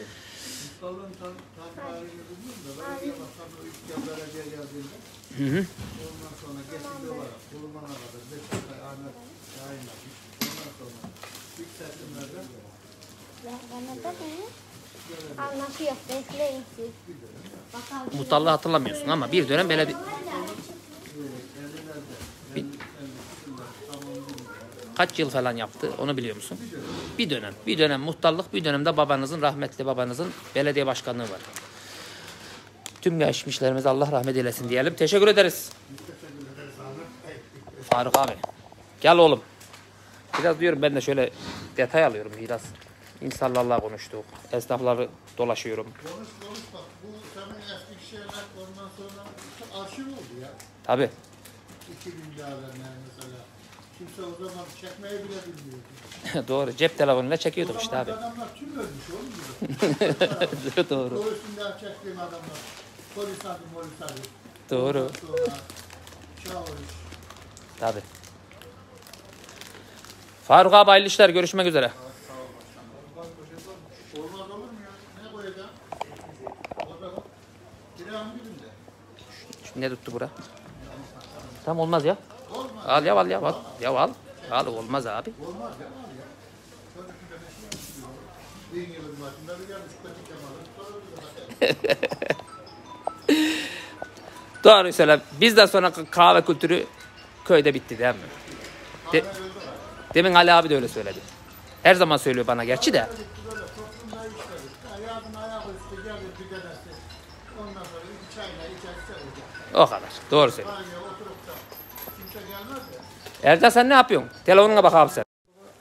Hı hı. Ondan sonra getiriyorlar. Kurumana kadar beş ay Ahmet yayınlamış. Ondan sonra ilk seçimlerden Anlaşıyor. Bekleyin siz. Bakalım. Muhtarlığı hatırlamıyorsun ama bir dönem belediye... Bir- Kaç yıl falan yaptı onu biliyor musun? Bir dönem. Bir dönem muhtarlık, bir dönemde babanızın, rahmetli babanızın belediye başkanlığı var. Tüm geçmişlerimize Allah rahmet eylesin diyelim. Teşekkür ederiz. Faruk abi. Gel oğlum. Biraz diyorum ben de şöyle detay alıyorum biraz. İnsanlarla konuştuk. Esnafları dolaşıyorum. konuş konuş bak. Bu senin eski şeyler ondan sonra arşiv oldu ya. Tabii. iki bin liralar yani mesela. Kimse o zaman çekmeyi bile bilmiyordu. Doğru. Cep telefonuyla çekiyorduk işte abi. Adamlar tüm ölmüş oğlum gibi. Doğru. Doğrusundan çektiğim adamlar. Polis adı, polis adı. Doğru. Ondan sonra çavuş. Tabii. Faruk abi hayırlı işler. Görüşmek üzere. Olmaz olur mu ya? Ne koyacağım? Orada bak. Kiranın dibinde. Şimdi ne tuttu bura? Tamam olmaz ya. Al ya al ya al. Ya al. Al olmaz abi. Olmaz ya. Var ya. Çocuk bir tane şey yapıyor. Bin yılın başında bir gelmiş. Kötü kemalın. Sonra bir de Doğru söyle. Bizden sonra kahve kültürü köyde bitti değil mi? De- Demin Ali abi de öyle söyledi. Her zaman söylüyor bana gerçi de. böyle toplumda işledik. Ayağın ayağı üstü gelir bir dedesi. Ondan sonra iki çayla içerse olacak. O kadar. Doğru söylüyor. Aynı oturup da kimse gelmez ya. Ercan sen ne yapıyorsun? Telefonuna bak abi sen.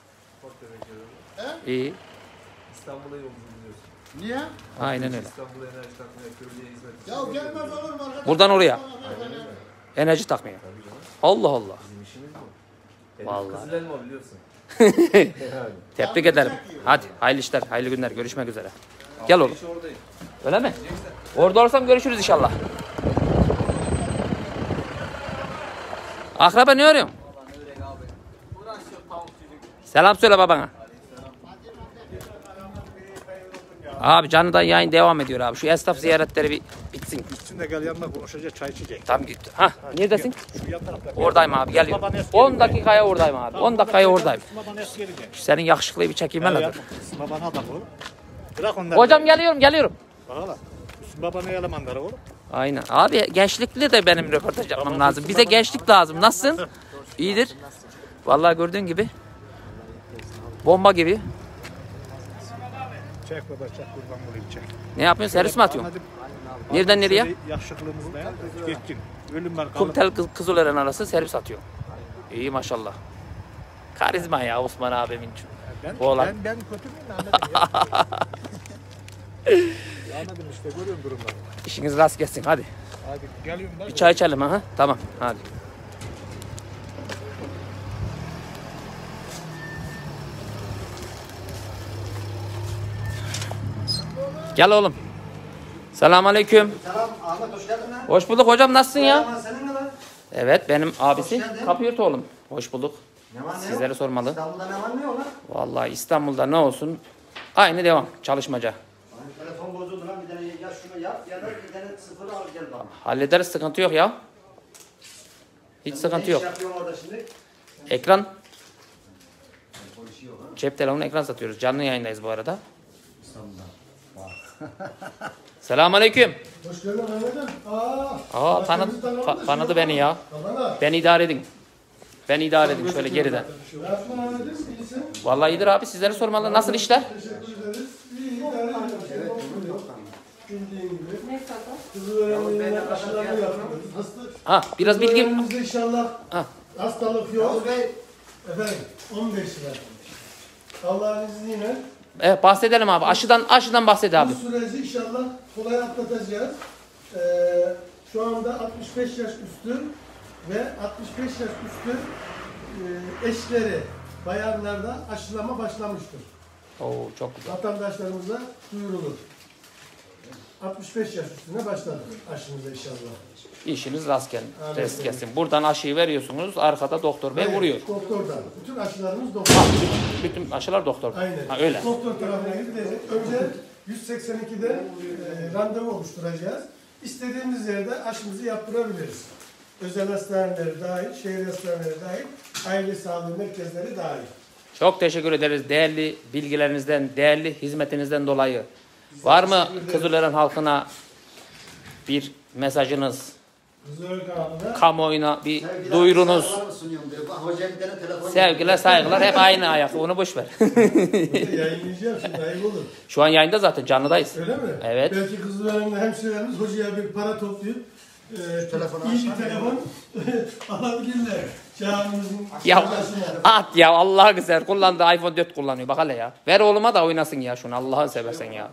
İyi. İstanbul'a yolunu biliyorsun. Niye? Aynen öyle. İstanbul'a enerji takmaya, köylüye hizmet için. Ya gelmez olur mu arkadaş? Buradan oraya. Enerji takmıyor. Allah Allah. Bizim işimiz bu. Vallahi. Kızıl elma biliyorsun. Tebrik ederim. Hadi hayırlı işler, hayırlı günler. Görüşmek üzere. Gel oğlum. İşte oradayım. Öyle mi? Orada olsam görüşürüz inşallah. Akraba ne arıyorsun? Selam söyle babana. Abi canlıdan yayın devam ediyor abi. Şu esnaf ziyaretleri bir bitsin. Üstünde gel yanına konuşacak, çay içecek. Tam gitti. Hah, neredesin? Şu yan tarafta. Oradayım abi, geliyorum. on dakikaya oradayım abi. on dakikaya oradayım. Baba ne gelecek? Senin yakışıklıyı bir çekeyim ben hadi. Babana da vur. Bırak onları. Hocam geliyorum, geliyorum. Bakalım. Babana elemanları vur. Aynen. Abi gençlikli de benim röportaj yapmam lazım. Bize gençlik lazım. Nasılsın? İyidir. Vallahi gördüğün gibi. Bomba gibi. Çek baba çek kurban olayım çek. Ne yapıyorsun? Servis mi atıyorsun? Nereden nereye? Yakışıklığımız ne? Geçkin. Ölüm var kalın. Kumtel kız, Kızılören arası servis atıyor. İyi maşallah. Karizma ya Osman abimin. Ben, Oğlan. ben, ben kötü müyüm anladım ya. Ya anladım işte görüyorum durumları. İşiniz rast gelsin hadi. Hadi geliyorum da. Bir çay içelim ha. Tamam hadi. Gel oğlum. Selamünaleyküm. Selam Ahmet hoş geldin lan. Hoş bulduk hocam, nasılsın ya? Aman senin ne lan? Evet benim abisi geldin. Kapıyurt oğlum. Hoş bulduk. Ne var ne yok? Sizleri sormalı. İstanbul'da ne var ne yok lan? Vallahi İstanbul'da ne olsun? Aynı devam çalışmaca. Hani telefon bozuldu lan bir tane ya şunu yap ya da bir tane sıfır al gel bana. Hallederiz, sıkıntı yok ya. Hiç sıkıntı yok. Ne iş yapıyorsun orada şimdi? Ekran, O işi yok ha. cep telefonu ekran satıyoruz. Canlı yayındayız bu arada. İstanbul'da. Selamünaleyküm. Hoş geldin Mehmet'im. Aa, Aa tanıdı, ta- tanıdı beni ya. Tamam. Beni idare edin. Beni idare edin şöyle geriden. Nasılsın Mehmet'im? İyisin. Vallahi iyidir abi, sizleri sormalı. Nasıl işler? Teşekkür ederiz. İyi, idare ediyoruz. Bildiğin gibi. Kızılören'in aşılarını yapıyoruz. Hasta. Ha biraz bilgi. Kızılören'imizde inşallah Ha. hastalık yok. Efendim on beş lira. Allah'ın izniyle Evet, bahsedelim abi. Aşıdan aşıdan bahsed abi. bu süreci inşallah kolay atlatacağız. Ee, şu anda altmış beş yaş üstü ve altmış beş yaş üstü e, eşleri, bayanlarda aşılama başlamıştır. Oo çok güzel. Vatandaşlarımıza duyurulur. altmış beş yaş üstüne başladı aşımıza inşallah. İşiniz rast gelsin. Evet, Rest evet. gelsin. Buradan aşıyı veriyorsunuz. Arkada doktor bey Evet, vuruyor. Doktordan. Bütün aşılarımız doktor. Bütün aşılar doktor. Aynen. Ha, öyle. Doktor tarafına gidecek. Önce yüz seksen ikide e, randevu oluşturacağız. İstediğimiz yerde aşımızı yaptırabiliriz. Özel hastaneleri dahil, şehir hastaneleri dahil, aile sağlığı merkezleri dahil. Çok teşekkür ederiz değerli bilgilerinizden, değerli hizmetinizden dolayı. Var mı Kızılören halkına bir mesajınız, Kızılören halkına kamuoyuna bir duyurunuz? Sevgiler, saygılar hep aynı ayak. Onu boş ver. yayınlayacağım şimdi ayıp olur. Şu an yayında zaten canlıdayız. Öyle mi? Evet. Belki Kızılören'de hemşehrilerimiz hocaya bir para toplayıp e, telefonu iyi bir açar telefon alabilirler. Camimizin Ya arkasına. at ya Allah'ı güzel kullandığı iPhone dört kullanıyor bak hele ya. Ver oğluma da oynasın ya şunu Allah'ını seversen ya.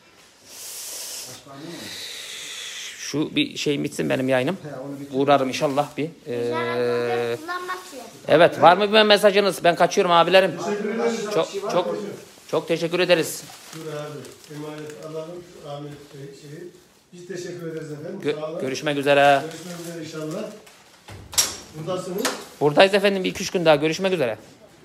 Şu bir şey bitsin benim yayınım. Uğrarım inşallah bir. Ee, evet var mı bir mesajınız? Ben kaçıyorum abilerim. Çok çok çok teşekkür ederiz. Dur abi. Emanet alalım şu Ahmet Bey şeyi. Biz teşekkür ederiz efendim. Gö- Sağ olun. görüşmek üzere. Görüşmek üzere inşallah. Buradasınız. Buradayız efendim bir iki üç gün daha görüşmek üzere.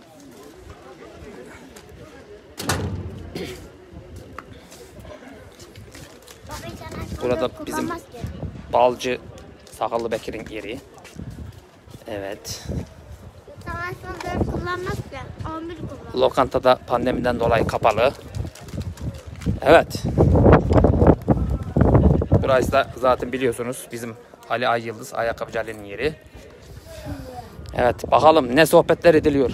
Burada bizim Balcı Sakallı Bekir'in yeri. Evet. Savaşmaları kullanmak ya. on bir kullan. Lokantada pandemiden dolayı kapalı. Evet. Burası da zaten biliyorsunuz bizim Ali Ay Yıldız Ayakkabıcı Ali'nin yeri. Evet bakalım ne sohbetler ediliyor.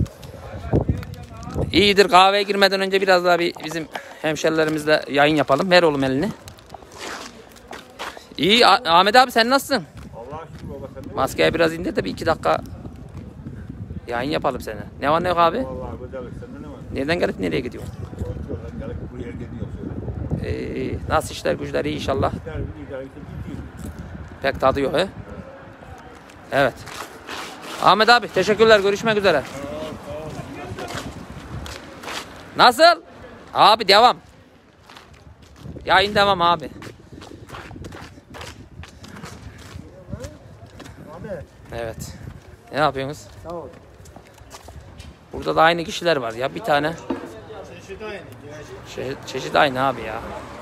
İyidir kahveye girmeden önce biraz daha bir bizim hemşerilerimizle yayın yapalım. Ver oğlum elini. İyi Ah- Ahmet abi sen nasılsın? Allah'a şükür baba sen de. Maskeyi biraz indir de bir iki dakika yayın yapalım sana. Ne var ne yok abi? Vallahi güzellik sende ne var? Nereden gelip nereye gidiyorsun? Oradan gelip buraya gidiyor şöyle. Ee, nasıl işler güçler iyi inşallah. Gider bir gider gidiyor. Pek tadı yok he. Evet. Ahmet abi teşekkürler görüşmek üzere. Nasıl? Abi devam. Yayın devam abi. Evet. Ne yapıyorsunuz? Tamam. Burada da aynı kişiler var ya bir tane. Çeşit aynı. Çe- çeşit aynı abi ya.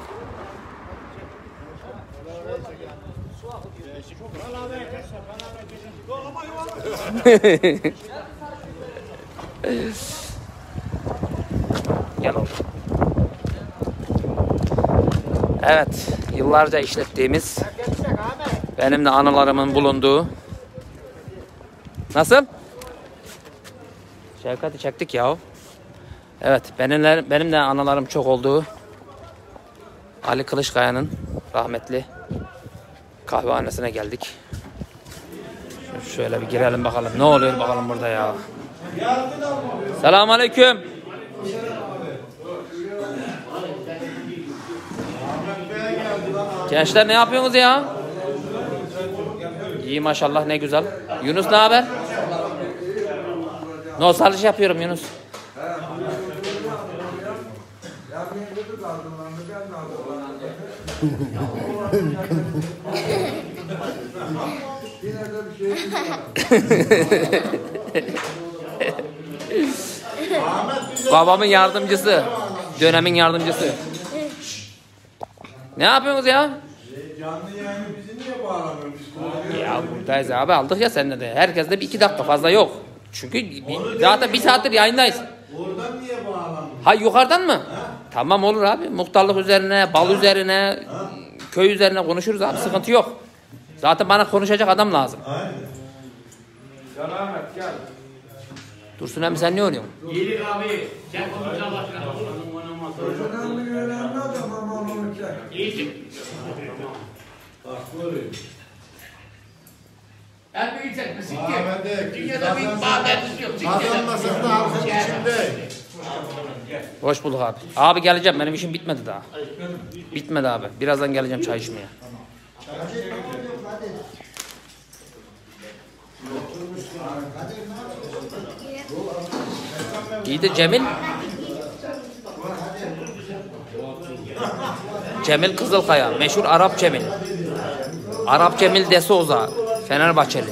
Gel oğlum. Evet, yıllarca işlettiğimiz, benim de anılarımın bulunduğu. Nasıl? Şevkat'i çektik ya. Evet, benim, benim de anılarım çok olduğu Ali Kılıçkaya'nın rahmetli kahvehanesine geldik. Şöyle bir girelim bakalım. Ne oluyor bakalım burada ya. Selamünaleyküm. Gençler ne yapıyorsunuz ya? İyi maşallah ne güzel. Yunus ne haber? No salış yapıyorum Yunus. Babamın yardımcısı. Dönemin yardımcısı. Ne yapıyorsunuz ya? Canlı yayını bizi niye bağlamıyorsun? Ya buradayız abi aldık ya seninle de. Herkes de bir iki dakika fazla yok. Çünkü bir, zaten bir saattir yayındayız. Oradan niye bağlamıyorsun? Ha yukarıdan mı? Ha? Tamam olur abi. Muhtarlık üzerine, bal üzerine, ha? Köy üzerine konuşuruz abi. Sıkıntı yok. Zaten bana konuşacak adam lazım. Aynen. Gel Ahmet gel. Dursun abi sen ne oluyorsun? İyilik abi. Gel konuşalım başına. Önemli önemli adam ama onu çek. İyisin. Bak böyle. Ben büyüyecek misin ki? Ahmet'e Dünyada bir badeniz yok. kazanmasın da ağzının içinde. Hoş bulduk abi. Abi geleceğim. Benim işim bitmedi daha. Bitmedi abi. Birazdan geleceğim çay içmeye. İyi de Cemil. Cemil Kızılkaya. Meşhur Arap Cemil. Arap Cemil de Souza. Fenerbahçeli.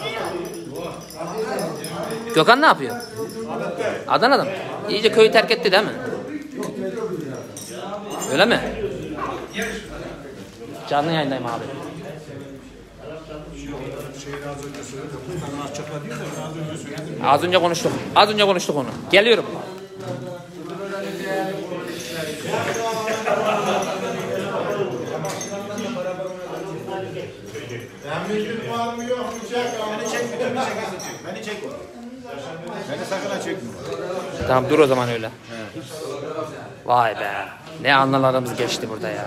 Gökhan ne yapıyor? Adana'da mı? İyice köyü terk etti değil mi? Öyle mi? Canlı yayındayım abi. Az önce konuştuk. Az önce konuştuk onu. Geliyorum. Var mı yok mu? Beni çek, beni çek. Beni çek. Beni sakın ha çekme. Tamam dur o zaman öyle. Vay be. Ne anılarımız geçti burada ya.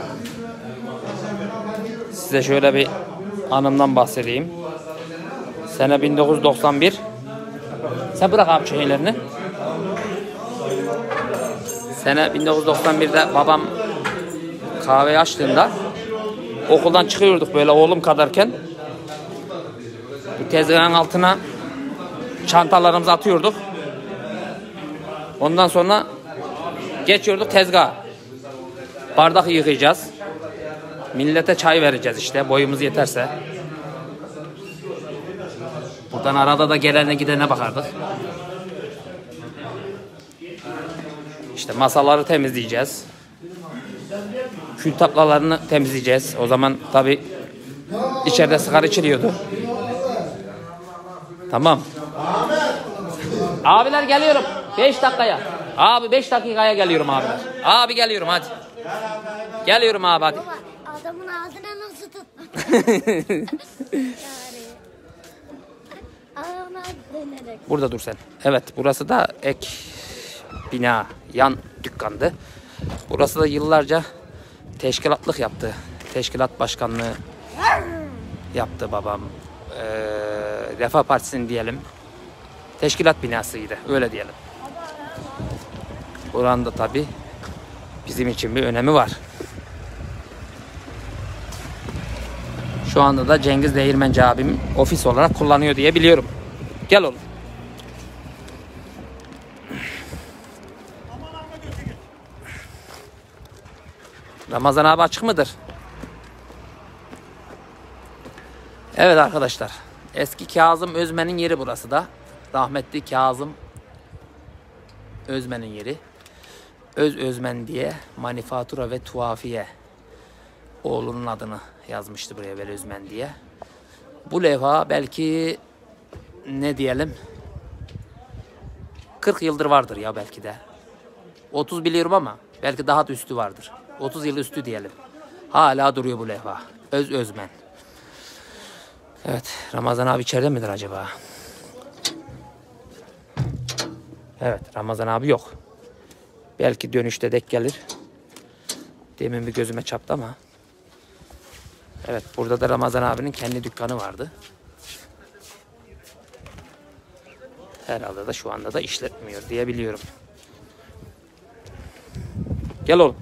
Size şöyle bir anımdan bahsedeyim. Sene bin dokuz yüz doksan bir. Sen bırak abi şeylerini. Sene bin dokuz yüz doksan birde babam kahve açtığında okuldan çıkıyorduk böyle oğlum kadarken. Bu tezgahın altına çantalarımızı atıyorduk. Ondan sonra geçiyorduk tezgaha. Bardak yıkayacağız. Millete çay vereceğiz işte boyumuz yeterse. Buradan arada da gelene gidene bakardık. İşte masaları temizleyeceğiz. Kül taplalarını temizleyeceğiz. O zaman tabi içeride sigara içiliyordu. Tamam. Abiler geliyorum. beş dakikaya. Abi beş dakikaya geliyorum abiler. Abi geliyorum hadi. Geliyorum abi hadi. Baba adamın ağzına nasıl tutmak? Adamın ağzına dönerek. Burada dur sen. Evet burası da ek bina. Yan dükkandı. Burası da yıllarca teşkilatlık yaptı. Teşkilat başkanlığı yaptı babam. Ee, Refah Partisi'nin diyelim. Teşkilat binasıydı. Öyle diyelim. Buranın da tabi bizim için bir önemi var. Şu anda da Cengiz Değirmenci abim ofis olarak kullanıyor diye biliyorum. Gel oğlum. Ramazan abi açık mıdır? Evet arkadaşlar. Eski Kazım Özmen'in yeri burası da. Rahmetli Kazım Özmen'in yeri. Öz Özmen diye manifatura ve tuhafiye oğlunun adını yazmıştı buraya Veli Özmen diye. Bu levha belki ne diyelim kırk yıldır vardır ya belki de. otuz biliyorum ama belki daha da üstü vardır. otuz yıl üstü diyelim. Hala duruyor bu levha. Öz Özmen. Evet. Ramazan abi içeride midir acaba? Evet. Ramazan abi yok. Belki dönüşte dek gelir. Demin bir gözüme çarptı ama. Evet. Burada da Ramazan abinin kendi dükkanı vardı. Herhalde da şu anda da işletmiyor diye biliyorum. Gel oğlum.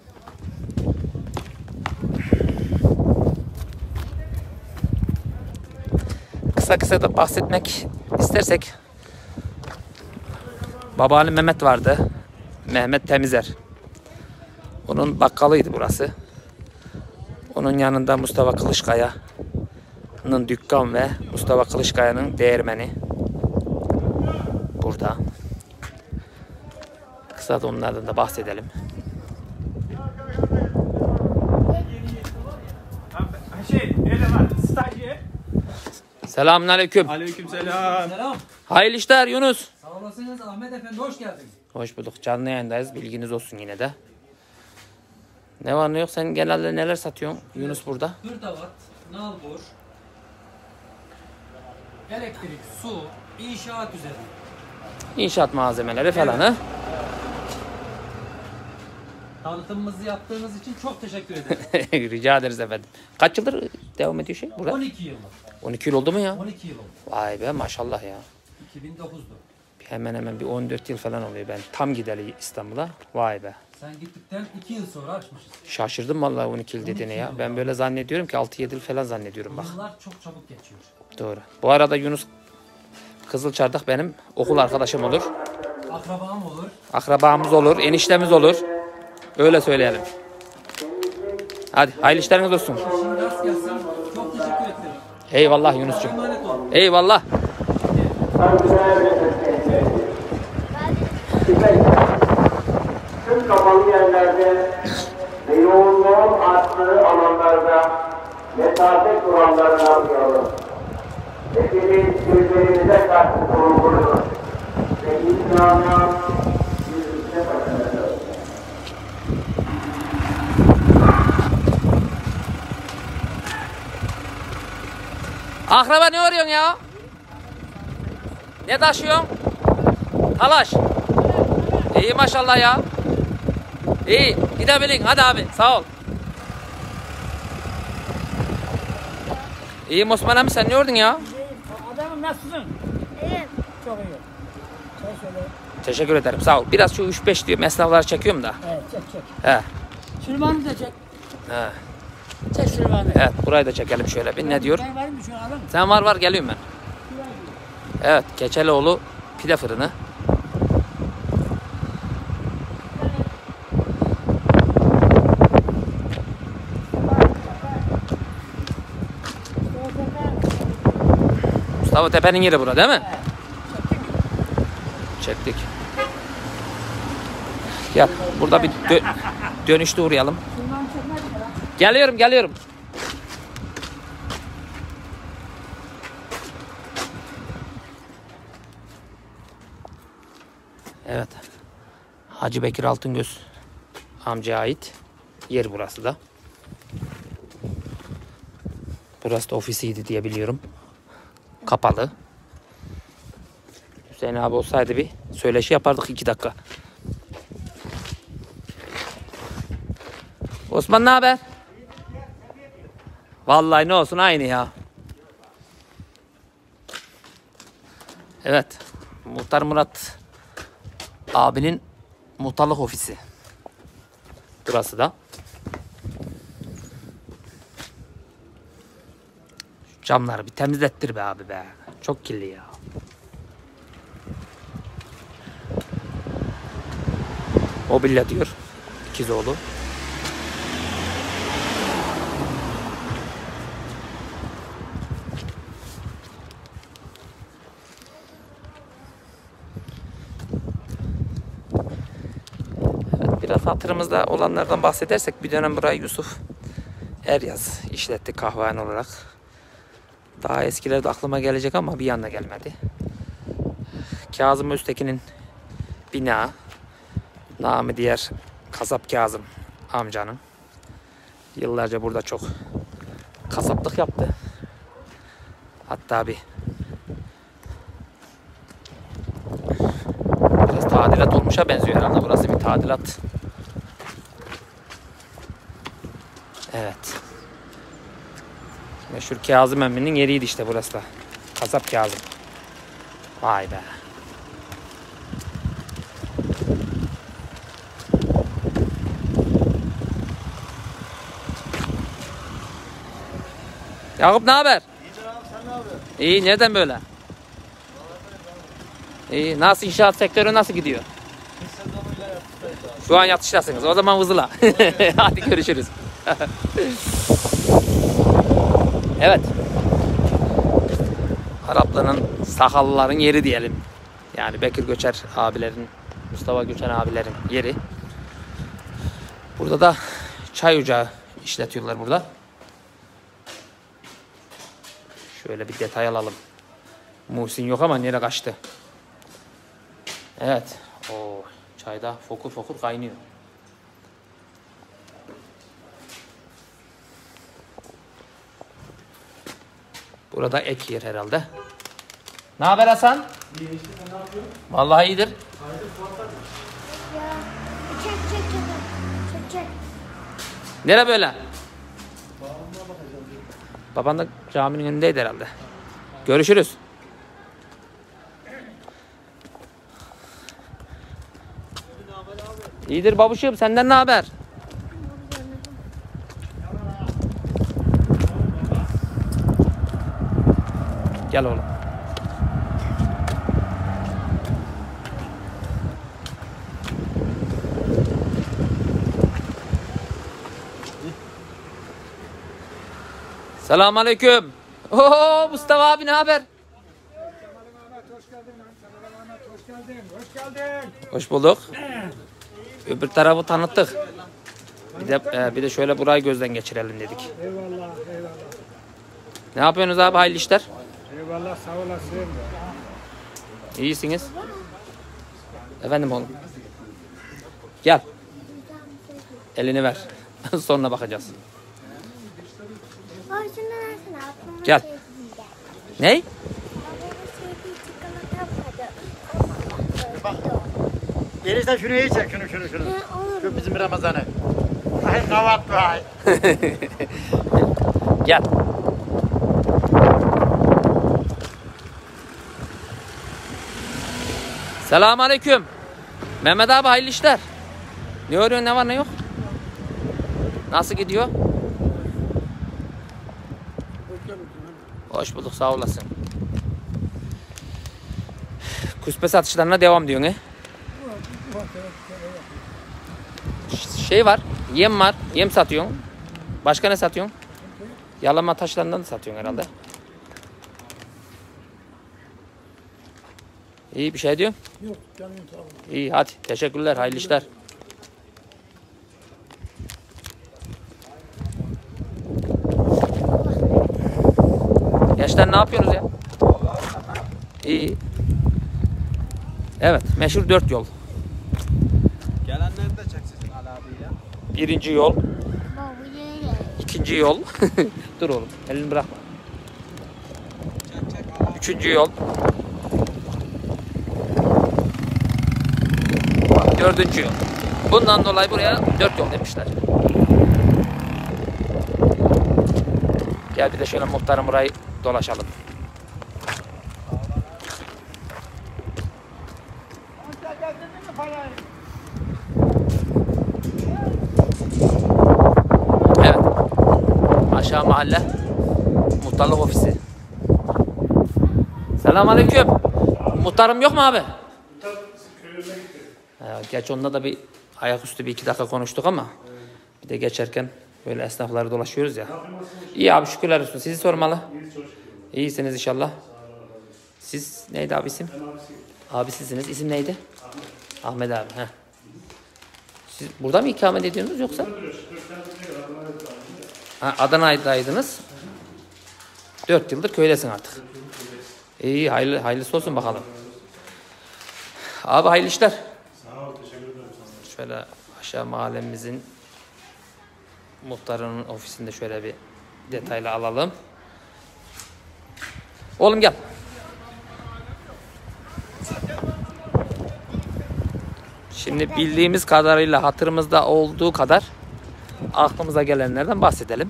Kısa kısa da bahsetmek istersek babaannem Mehmet vardı. Mehmet Temizer. Onun bakkalıydı burası. Onun yanında Mustafa Kılıçkaya'nın dükkan ve Mustafa Kılıçkaya'nın değirmeni. Burada. Kısa da onlardan da bahsedelim. Şey, öyle var. Stajyer. Selamünaleyküm. Aleykümselam. Selam. Hayırlı işler Yunus. Sağ olasınız Ahmet Efendi, hoş geldin. Hoş bulduk. Canlı yayındayız. Bilginiz olsun yine de. Ne var ne yok? Sen genelde neler satıyorsun Yunus burada? Hırdavat, nalbur, elektrik, su, inşaat üzerine. İnşaat malzemeleri falan ha? Tanıtımımızı yaptığınız için çok teşekkür ederim. Rica ederiz efendim. Kaç yıldır devam ediyor şey burada? on iki yıl. on iki yıl oldu mu ya? on iki yıl oldu. Vay be maşallah ya. iki bin dokuz'du. Hemen hemen bir on dört yıl falan oluyor ben tam gideli İstanbul'a. Vay be. Sen gittikten iki yıl sonra açmışız. Şaşırdım vallahi on iki yıl dediğine ya. Ben böyle zannediyorum ki altı yedi yıl falan zannediyorum bak. Yıllar çok çabuk geçiyor. Doğru. Bu arada Yunus Kızılçardak benim okul arkadaşım olur. Akrabam olur. Akrabamız olur, eniştemiz olur. Öyle söyleyelim. Hadi hayırlı işleriniz olsun. Şimdi rast gelsin. Çok teşekkür ederim. Eyvallah Yunus'cum. Emanet ol. Eyvallah. Tüm kapalı yerlerde ve yoğunluğun arttığı alanlarda mesafe kurallarına uyalım. Hepimiz birbirimize karşı sorumluyuz. Ve İslam'a yüzümüze bakıyoruz. Akraba ne arıyorsun ya? Ne taşıyorsun? Talaş. İyi maşallah ya. İyi gidebilin hadi abi sağ ol. İyiyim Osman abi sen ne ördün ya? Adamım nasılsın? İyiyim. Çok iyi. Sen söyle. Teşekkür ederim sağ ol. Biraz şu üç beş diyor mesnafları çekiyorum da. Evet çek çek. He. Süleyman'ı da çek. He. Çek Süleyman'ı. Evet burayı da çekelim şöyle bir ne diyor? Ben var mı şu an? Sen var var geliyorum ben. Evet Keçelioğlu pide fırını. Mustafa Tepe'nin yeri burada değil mi? Çektik. Gel burada bir dö dönüşte uğrayalım. Geliyorum geliyorum. Evet. Hacı Bekir Altıngöz amcaya ait yer burası da. Burası da ofisiydi diye biliyorum. Kapalı. Hüseyin abi olsaydı bir söyleşi yapardık iki dakika. Osman ne haber? Vallahi ne olsun aynı ya. Evet. Muhtar Murat abinin muhtarlık ofisi. Burası da. Şu camları bir temizlettir be abi be. Çok kirli ya. Mobilya diyor. İkizoğlu. Biraz hatırımızda olanlardan bahsedersek bir dönem burayı Yusuf Eryaz işletti kahvehane olarak. Daha eskilerde aklıma gelecek ama bir anda gelmedi. Kazım Öztekin'in bina, namı diğer Kasap Kazım amcanın. Yıllarca burada çok kasaplık yaptı. Hatta bir biraz tadilat olmuşa benziyor herhalde. Burası bir tadilat. Evet. Meşhur Kazım emminin yeriydi işte burası da. Kasap Kazım. Vay be. Yakup ne haber? İyidir abi sen ne yapıyorsun? İyi nereden böyle? İyi nasıl inşaat sektörü nasıl gidiyor? Şu an yatıştasınız. O zaman hızla. Hadi görüşürüz. Evet. Arapların, sakallıların yeri diyelim. Yani Bekir Göçer abilerin, Mustafa Göçer abilerin yeri. Burada da çay ocağı işletiyorlar burada. Şöyle bir detay alalım. Muhsin yok ama nereye kaçtı? Evet. Oo, çayda fokur fokur kaynıyor. Burada ek yer herhalde. Ne haber Hasan? İyi işte sen ne yapıyorsun? Vallahi iyidir. Ya çek çek çek. Çek çek. Nere böyle? Baban da caminin önündeydi herhalde. Görüşürüz. İyidir babuşum senden ne haber? Gel oğlum. Selamünaleyküm. Oo Mustafa abi ne haber? Hoş geldin, hoş geldin. Hoş bulduk. Öbür tarafı tanıttık. Bir de e, bir de şöyle burayı gözden geçirelim dedik. Eyvallah, eyvallah. Ne yapıyorsunuz abi? Hayırlı işler. Eyvallah, sağ olasın. İyisiniz. Efendim oğlum. Gel. Elini ver. Sonra bakacağız. Ay şunu versene aklıma Gel. şey geldi. Ney? Babamın sevdiği çikolata vardı. Gelirsen şunu iyi çek, şunu şunu şunu. Ha, olur. Şu bizim Ramazan'ı. Ay kavat vay. Gel. Selamünaleyküm. Mehmet abi hayırlı işler. Ne arıyorsun, ne var ne yok? Nasıl gidiyor? Hoş bulduk, sağ olasın. Kuspe satışlarına devam diyorsun he? Şey var, yem var, yem satıyorsun. Başka ne satıyorsun? Yalama taşlarından da satıyorsun herhalde. İyi bir şey diyorsun. Yok, canım sağ ol. İyi hadi, teşekkürler, hayırlı işler. Gençler ne yapıyorsunuz ya? İyi. Evet, meşhur dört yol. Gelenleri de çek sizin Ali abiyle. Birinci yol, Baba yine. ikinci yol. Dur oğlum, elini bırakma. Çek çek Ali abi. Üçüncü yol. Dördüncü yol. Bundan dolayı buraya dört yol demişler. Gel bir de şöyle muhtarım burayı dolaşalım. Evet. Aşağı mahalle muhtarlık ofisi. Selamünaleyküm. Muhtarım yok mu abi? Ha, gerçi onunla da bir ayaküstü bir iki dakika konuştuk ama bir de geçerken böyle esnafları dolaşıyoruz ya. İyi abi şükürler olsun. Sizi sormalı. İyisiniz inşallah. Siz neydi abi isim? Abisisiniz. İsim neydi? Ahmet abi. Heh. Siz burada mı ikamet ediyorsunuz yoksa? Ha, Adana'daydınız. Dört yıldır köydesin artık. İyi hayırlı, hayırlısı olsun bakalım. Abi hayırlı işler. Sağ ol, teşekkür ederim. Şöyle aşağı mahallemizin muhtarının ofisinde şöyle bir detaylı alalım. Oğlum gel. Şimdi bildiğimiz kadarıyla hatırımızda olduğu kadar aklımıza gelenlerden bahsedelim.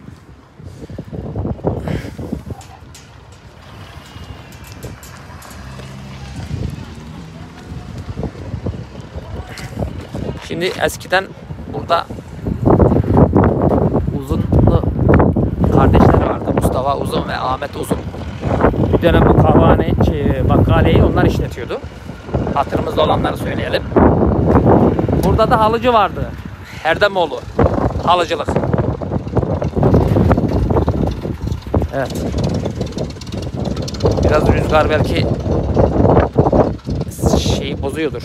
Şimdi eskiden burada Uzunlu kardeşler vardı. Mustafa Uzun ve Ahmet Uzun. Bir dönem bu kahvehane, şey, bakkaleyi onlar işletiyordu. Hatırımızda olanları söyleyelim. Burada da halıcı vardı. Herdemoğlu. Halıcılık. Evet. Biraz rüzgar belki şeyi bozuyordur.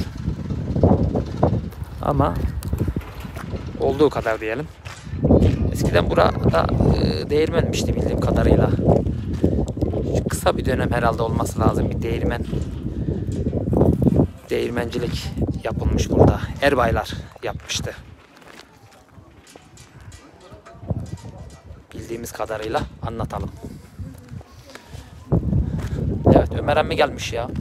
Ama olduğu kadar diyelim. Eskiden burada e, değirmenmişti bildiğim kadarıyla. Kısa bir dönem herhalde olması lazım. Bir değirmen. Değirmencilik yapılmış burada. Erbaylar yapmıştı. Bildiğimiz kadarıyla anlatalım. Evet, Ömer emmi gelmiş ya.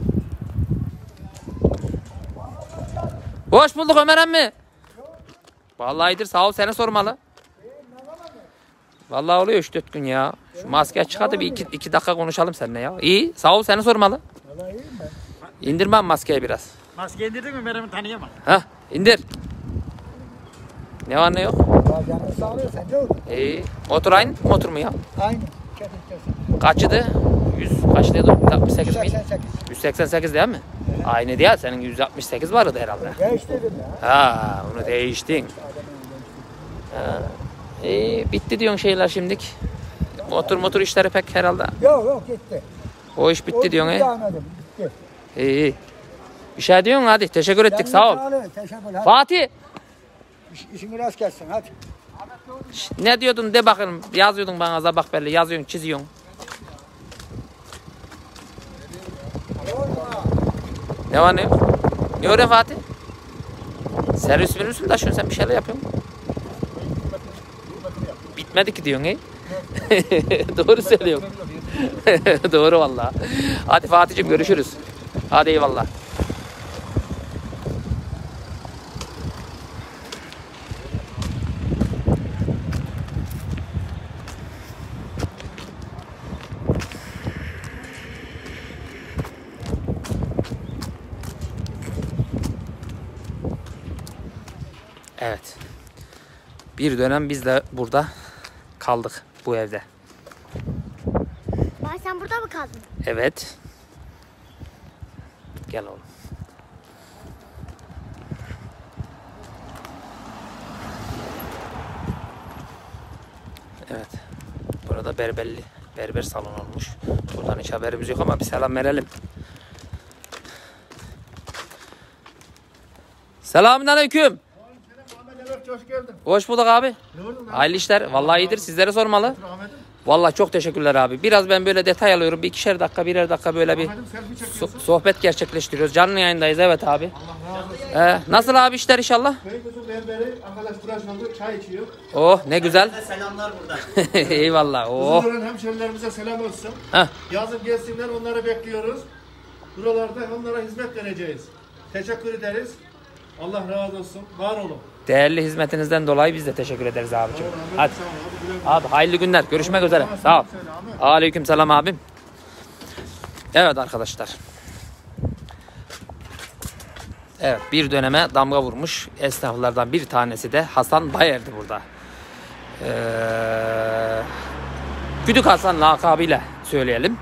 Hoş bulduk Ömer emmi. Vallahi iyidir, sağ ol, seni sormalı. Vallahi oluyor üç dört gün ya. Şu maske çıkardı bir iki, iki dakika konuşalım seninle ya. İyi, sağ ol, seni sormalı. Vallahi iyiyim ben. İndirmem maskeyi biraz. Maske indirdin mi benim tanıyamam. Hah, indir. Ne var ne yok? Ya canın sağlığı sence olur. İyi. Motor aynı motor mu ya? Aynı. Kesin kesin. Kaçıydı? yüz kaçlıydı? altmış sekiz miydi? seksen sekiz. yüz seksen sekiz değil mi? Evet. Aynı değil. Senin yüz altmış sekiz vardı herhalde. Değiştirdim ya. Ha, onu değiştin. Ha. İyi, bitti diyorsun şeyler şimdik. Motor motor işleri pek herhalde. Yok yok gitti. O iş bitti diyorsun he. Devam bitti. İyi iyi. Bir şey diyorsun hadi. Teşekkür ettik sağ ol. Teşekkür hadi. Fatih. İş, işini rast gelsin hadi. Şş, ne diyordun de bakalım. Yazıyordun bana zabak belli. Yazıyorsun çiziyorsun. Ne var ne yok? Ne öyle Fatih? Servis verir mi taşıyorsun sen bir şeyler yapıyorsun? Bitmedi ki diyorsun he? Doğru söylüyorum. Doğru vallahi. Hadi Fatih'cim görüşürüz. Hadi eyvallah. Evet. Bir dönem biz de burada kaldık bu evde. Baba sen burada mı kaldın? Evet. Gel oğlum. Evet. Burada berberli, berber salon olmuş. Buradan hiç haberimiz yok ama bir selam verelim. Selamünaleyküm. Hoş geldin. Hoş bulduk abi. Ne oldu lan? Hayırlı işler. Vallahi iyidir. Sizlere sormalı. Vallahi çok teşekkürler abi. Biraz ben böyle detay alıyorum. Bir ikişer dakika, birer dakika böyle bir so- sohbet gerçekleştiriyoruz. Canlı yayındayız evet abi. Ee, nasıl abi işler inşallah? Beykoz'un berberi arkadaş tıraş oldu, çay içiyor. Oh ne güzel. Selamlar buradan. Eyvallah. Oh. Uzun hemşerilerimize selam olsun. Heh. Yazın gelsinler, onları bekliyoruz. Buralarda onlara hizmet vereceğiz. Teşekkür ederiz. Allah razı olsun. Var olun. Değerli hizmetinizden dolayı biz de teşekkür ederiz abicim. Hadi. Abi hayırlı günler. Görüşmek üzere. Sağ ol. Aleyküm selam abim. Evet arkadaşlar. Evet bir döneme damga vurmuş esnaflardan bir tanesi de Hasan Bayer'di burada. Ee, Güdük Hasan lakabıyla söyleyelim.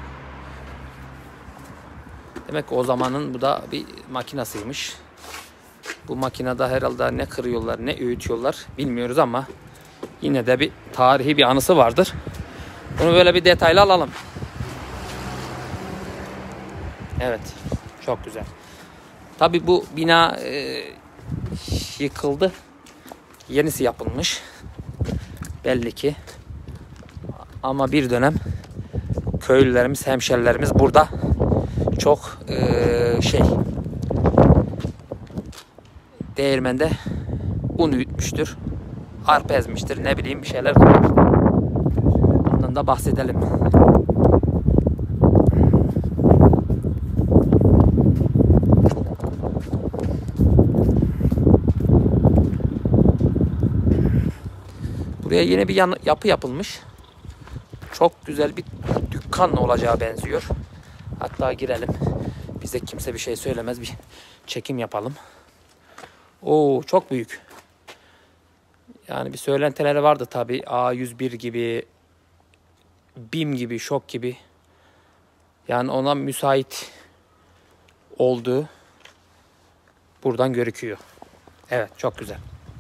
Demek ki o zamanın bu da bir makinasıymış. Bu makinede herhalde ne kırıyorlar ne öğütüyorlar bilmiyoruz ama yine de bir tarihi bir anısı vardır. Bunu böyle bir detaylı alalım. Evet çok güzel. Tabii bu bina e, yıkıldı. Yenisi yapılmış. Belli ki. Ama bir dönem köylülerimiz, hemşerilerimiz burada çok e, şey değirmende un üyütmüştür. Arpa ezmiştir. Ne bileyim bir şeyler kırmıştır. Ondan da bahsedelim. Buraya yeni bir yan, yapı yapılmış. Çok güzel bir dükkan olacağı benziyor. Hatta girelim. Bize kimse bir şey söylemez. Bir çekim yapalım. Oo çok büyük. Yani bir söylentileri vardı tabii. A yüz bir gibi, BİM gibi, şok gibi. Yani ona müsait olduğu buradan görüküyor. Evet çok güzel.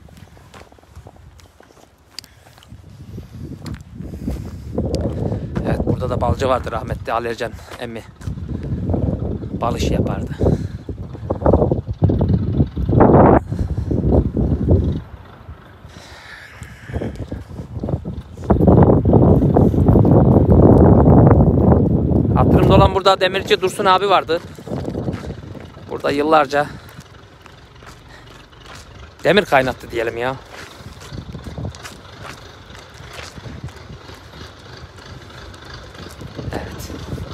Evet burada da balcı vardı rahmetli Ali Ercan emmi. Bal işi yapardı. Hatırımda olan burada demirci Dursun abi vardı. Burada yıllarca demir kaynattı diyelim ya. Evet.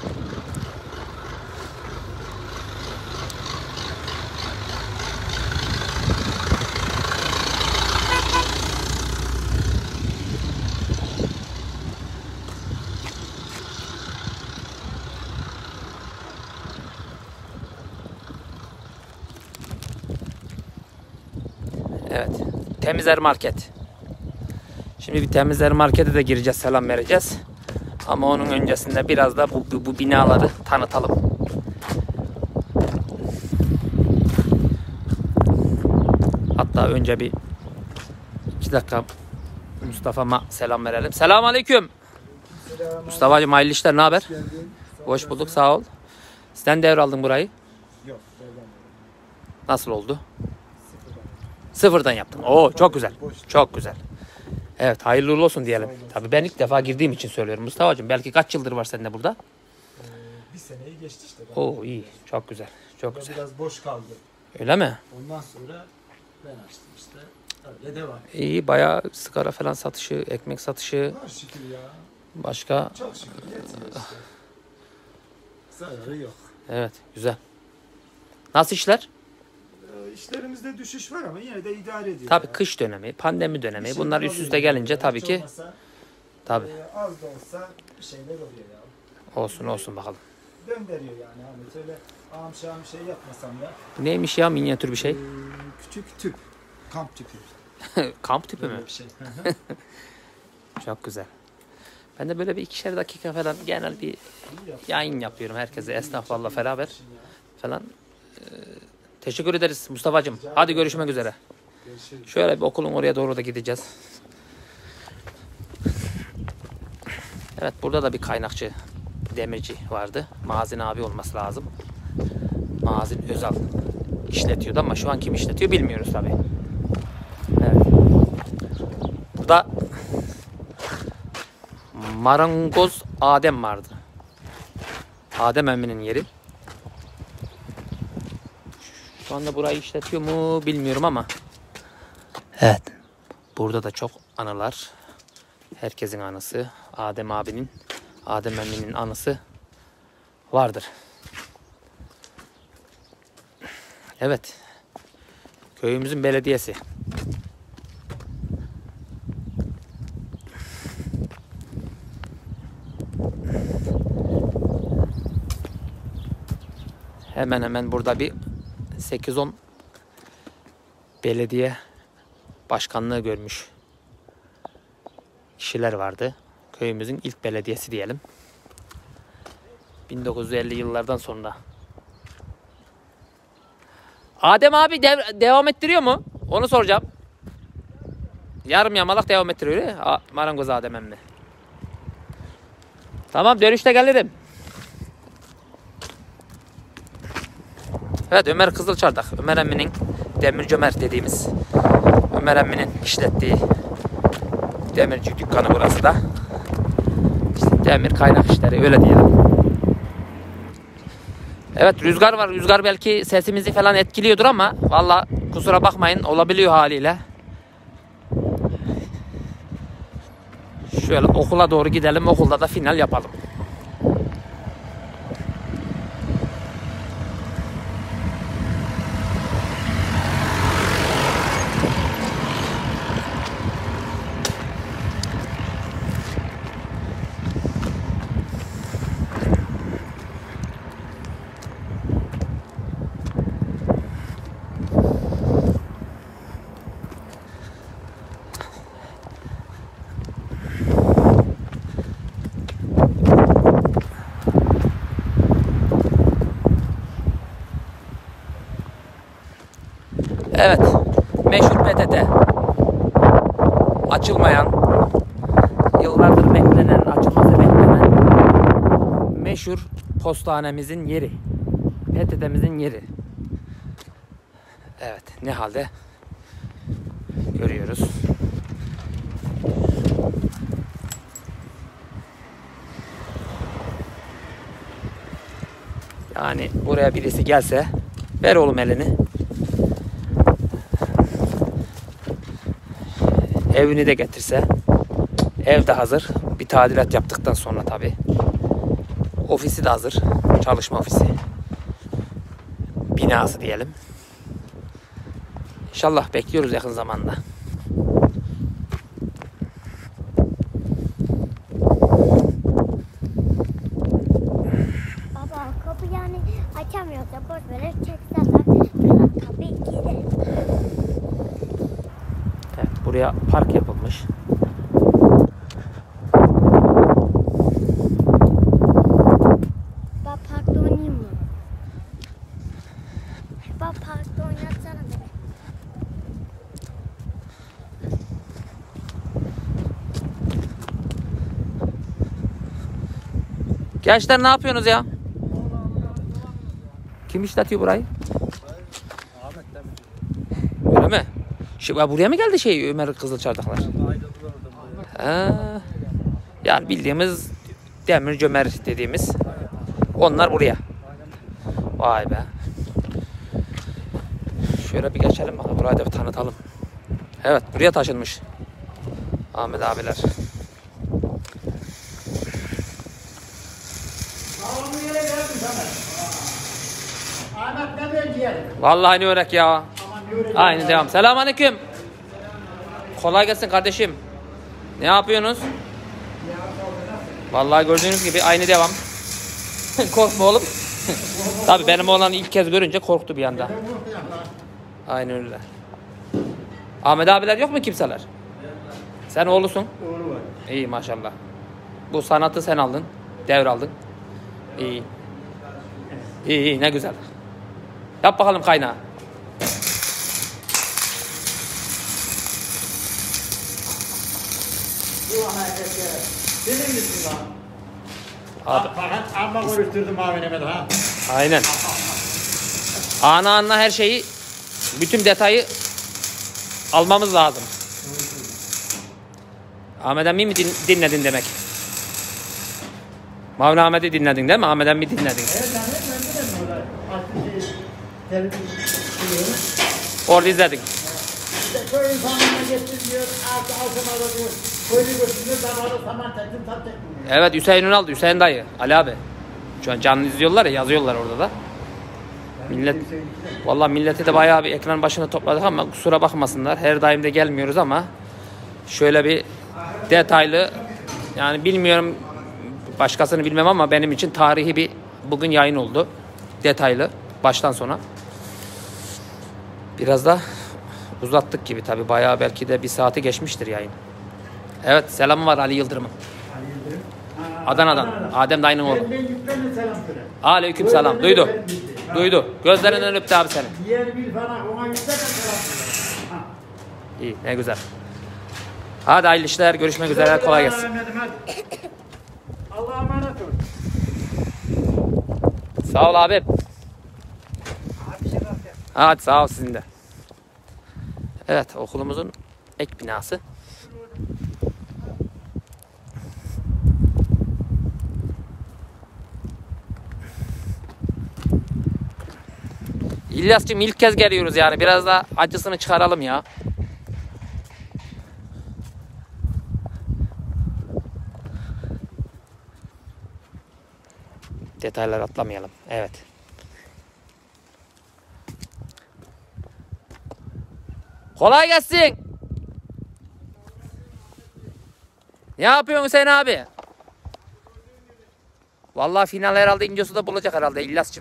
Evet. Temizler Market. Şimdi bir Temizler Market'e de gireceğiz, selam vereceğiz. Ama onun öncesinde biraz da bu, bu, bu binaları tanıtalım. Hatta önce bir iki dakika Mustafa'ma selam verelim. Selamünaleyküm. Mustafa'cığım hayırlı işler, ne haber? Hoş bulduk, sağ ol. Sen devraldın burayı. Yok. Nasıl oldu? Sıfırdan yaptın. Oo çok güzel. Çok güzel. Evet, hayırlı uğurlu olsun diyelim. Tabii ben ilk defa girdiğim için söylüyorum Mustafa'cığım. Belki kaç yıldır var sende burada? Bir seneyi geçti işte. Oo iyi. Çok güzel. Çok güzel. Biraz boş kaldı. Öyle mi? Ondan sonra ben açtım işte. Öyle devam. İyi, bayağı sigara falan satışı, ekmek satışı. Var şükür ya. Başka? Çok şükür yetiyor işte. Zararı yok. Evet, güzel. Nasıl işler? Ee, İşlerimizde düşüş var ama yine de idare ediyor. Tabii ya. kış dönemi, pandemi dönemi. Bir şey Bunlar üst oluyor üste yani. gelince tabii Hiç ki. olmasa, Tabii. e, az da olsa bir şeyler oluyor ya. Olsun olsun bakalım. Döndürüyor yani Ahmet. Öyle ağam şahım şey yapmasam da. Bu neymiş ya, minyatür bir şey? Ee, küçük tüp. Kamp tüpü. Kamp tüpü mü? Böyle bir şey. Çok güzel. Ben de böyle bir ikişer dakika falan genel bir yayın yapıyorum herkese, esnaflarla beraber falan. Ee, teşekkür ederiz Mustafa'cığım. Hadi görüşmek üzere. Şöyle bir okulun oraya doğru da gideceğiz. Evet, burada da bir kaynakçı, demirci vardı. Mazin abi olması lazım. Mazin Özal işletiyordu ama şu an kim işletiyor bilmiyoruz tabii. Evet. Burada marangoz Adem vardı. Adem emminin yeri. Şu anda burayı işletiyor mu bilmiyorum ama. Evet. Burada da çok anılar. Herkesin anısı. Adem abinin, Adem emminin anısı vardır. Evet. Köyümüzün belediyesi. Hemen hemen burada bir sekiz on belediye başkanlığı görmüş kişiler vardı. Köyümüzün ilk belediyesi diyelim. bin dokuz yüz elli yıllardan sonra. Adem abi dev- devam ettiriyor mu? Onu soracağım. Yarım yamalak devam ettiriyor öyle. A- Marangoz Adem emmi. Tamam, dönüşte gelirim. Evet, Ömer Kızılçardak. Ömer emminin, Demirci Ömer dediğimiz Ömer emminin işlettiği demirci dükkanı burası da. İşte demir kaynak işleri, öyle diyelim. Evet, rüzgar var. Rüzgar belki sesimizi falan etkiliyordur ama valla kusura bakmayın, olabiliyor haliyle. Şöyle okula doğru gidelim. Okulda da final yapalım. Evet, meşhur P T T. Açılmayan, yıllardır beklenen, açılması beklenen meşhur postanemizin yeri. P T T'mizin yeri. Evet, ne halde görüyoruz. Yani buraya birisi gelse, ver oğlum elini. Evini de getirse, ev de hazır. Bir tadilat yaptıktan sonra tabii. Ofisi de hazır. Çalışma ofisi. Binası diyelim. İnşallah bekliyoruz yakın zamanda. Baba kapı yani açamıyoruz da boş ver çekseler kapı gider. Evet, buraya park yapılmış. Baba parkta oynayayım mı? Baba parkta oynatsana beni. Gençler ne yapıyorsunuz ya? Kim işletiyor burayı? Öyle mi? Şu, buraya mı geldi şey Ömer Kızılçardaklar? Ha. Yani bildiğimiz Demir Cömer dediğimiz onlar buraya. Vay be. Şöyle bir geçelim bakalım. Burayı da bir tanıtalım. Evet, buraya taşınmış Ahmet abiler. Ahmet ne diyor diyelim? Vallahi ne örek ya. Aynı devam. Selamünaleyküm. Kolay gelsin kardeşim. Ne yapıyorsunuz? Vallahi gördüğünüz gibi aynı devam. Korkma oğlum. Tabii benim oğlan ilk kez görünce korktu bir anda. Aynen öyle. Ahmet abiler yok mu kimseler? Sen oğlusun. Oğlu var. İyi maşallah. Bu sanatı sen aldın. Devraldın. İyi. İyi iyi ne güzel. Yap bakalım kaynağı. Senin misin lan? Abi. Fakat amma konuşturdum abi Mehmet ha. Aynen. Ana anla her şeyi, bütün detayı almamız lazım. Ahmet emmi mi din, dinledin demek? Mavli Ahmet'i dinledin değil mi? Ahmet emmi dinledin. Evet ben de ben de orada. Artık şey, televizyon. Orada izledin. İşte köy insanlarına geçtim diyor. Altı altına diyor. Köylü götürüyor. Zamanı saman tektim tam tektim. Evet Hüseyin Ünal, Hüseyin dayı, Ali abi. Şu an canlı izliyorlar ya, yazıyorlar orada da. Millet, vallahi milleti de bayağı bir ekran başına topladık ama kusura bakmasınlar. Her daim de gelmiyoruz ama şöyle bir detaylı, yani bilmiyorum başkasını bilmem ama benim için tarihi bir bugün yayın oldu. Detaylı baştan sona. Biraz da uzattık gibi tabii, bayağı belki de bir saati geçmiştir yayın. Evet, selamı var Ali Yıldırım'ın. Adana'dan. Adem dayının oğlu. Aleyküm selam. Duydu. Duydu. Gözlerinden öptü abi seni. Diğer bir falan ona yüzde de selam. İyi, ne güzel. Hadi hayırlı işler. Görüşmek üzere. Kolay gelsin. Allah'a emanet ol. Sağ ol abi. Hadi sağ ol sizin de. Evet, okulumuzun ek binası. İlyas'cığım ilk kez geliyoruz yani. Biraz da acısını çıkaralım ya. Detaylar atlamayalım. Evet. Kolay gelsin. Ne yapıyorsun Hüseyin abi? Vallahi final herhalde İncesu'da bulacak herhalde İlyas'cığım.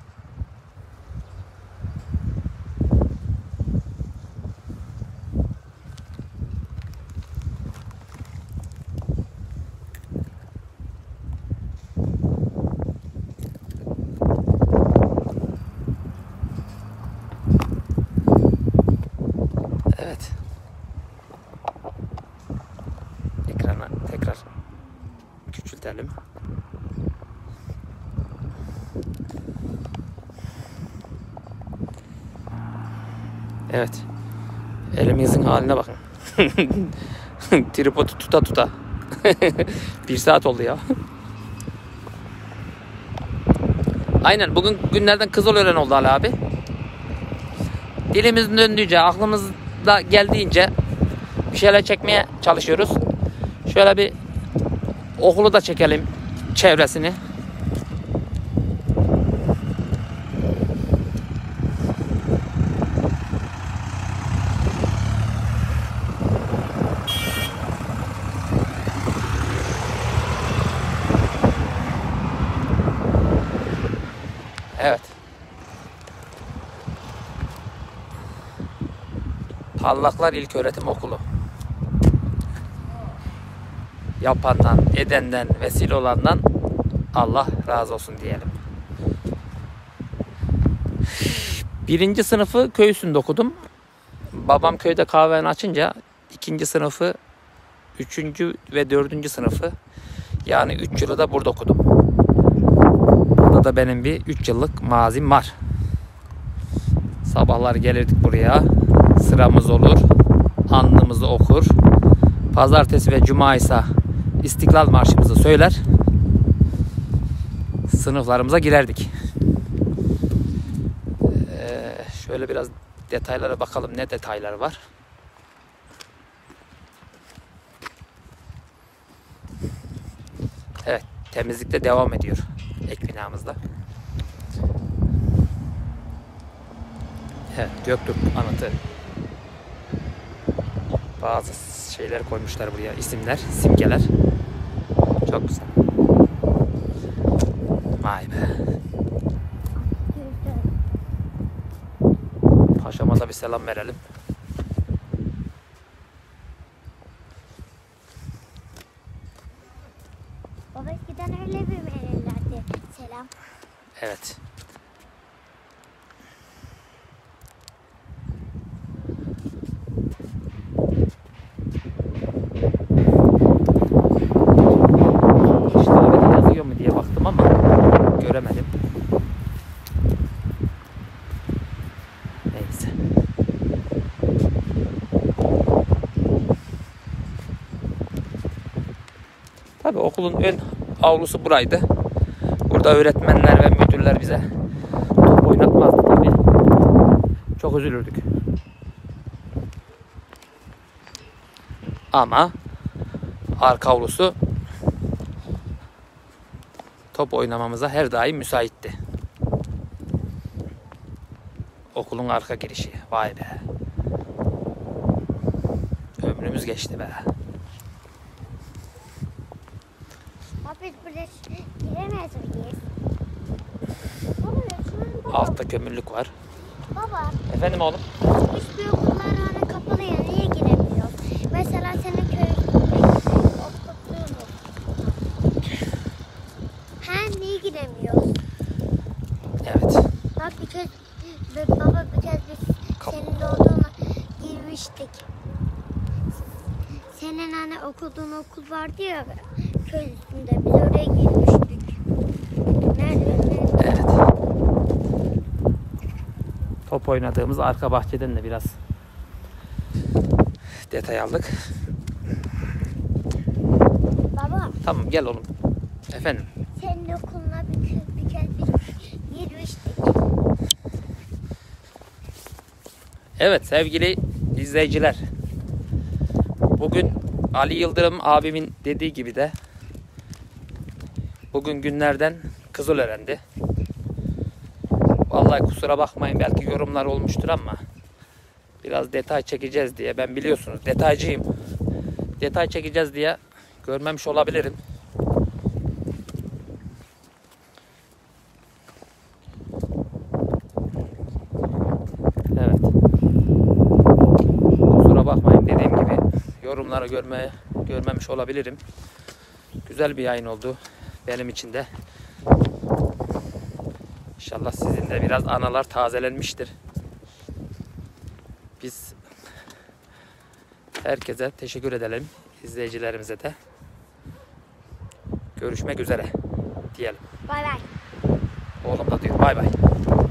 Evet. Ekranı tekrar küçültelim. Evet. Elimizin haline bakın. Tripodu tuta tuta. Bir saat oldu ya. Aynen, bugün günlerden Kızılören oldu Ali abi. Dilimizin döndüğünce, aklımızda geldiğince bir şeyler çekmeye çalışıyoruz. Şöyle bir okulu da çekelim, çevresini. Evet. Parlaklar İlköğretim Okulu. Yapandan, edenden, vesile olandan Allah razı olsun diyelim. Birinci sınıfı köy üstünde okudum. Babam köyde kahveni açınca ikinci sınıfı, üçüncü ve dördüncü sınıfı, yani üç yılı da burada okudum. Burada da benim bir üç yıllık mazim var. Sabahlar gelirdik buraya. Sıramız olur. Andımızı okur. Pazartesi ve cuma ise İstiklal Marşımızı söyler. Sınıflarımıza girerdik. Ee, şöyle biraz detaylara bakalım, ne detaylar var. Evet, temizlikte devam ediyor ek binamızda. Evet, Göktürk anıtı. Bazı şeyler koymuşlar buraya, isimler, simgeler. Çok güzel. Vay be. Paşama da bir selam verelim. Baba eskiden öyle bir verirlerdi. Selam. Evet. İşte orada yazıyor mu diye baktım ama göremedim. Neyse. Tabii okulun ön avlusu buraydı. Burada öğretmenler ve müdürler bize top oynatmazdı tabii. Çok üzülürdük. Ama arka avlusu top oynamamıza her daim müsaitti. Okulun arka girişi. Vay be. Ömrümüz geçti be. Baba biz buraya giremez miyiz? Baba şunun baba. Altta kömürlük var. Baba. Efendim oğlum? Hiçbir okullar hani kapalı ya, niye giremiyoruz? Mesela senin köyünde okuttuğun Ha niye giremiyoruz? Evet. Bak bir kez baba bir kez biz senin olduğuna girmiştik. Senin hani okuduğun okul vardı ya köy üstünde, biz oraya girmiştik. Nerede? Evet. Top oynadığımız arka bahçeden de biraz detay aldık. Baba. Tamam gel oğlum. Efendim. Senin okuluna bir kez, bir kez biz girmiştik. Evet sevgili izleyiciler. Bugün Ali Yıldırım abimin dediği gibi de bugün günlerden Kızılören'di. Vallahi kusura bakmayın, belki yorumlar olmuştur ama biraz detay çekeceğiz diye, ben biliyorsunuz detaycıyım. Detay çekeceğiz diye görmemiş olabilirim. Evet. Kusura bakmayın, dediğim gibi yorumları görme, görmemiş olabilirim. Güzel bir yayın oldu benim için de. İnşallah sizin de biraz anılar tazelenmiştir. Biz herkese teşekkür edelim. İzleyicilerimize de. Görüşmek üzere diyelim. Bay bay. Oğlum da diyor bay bay.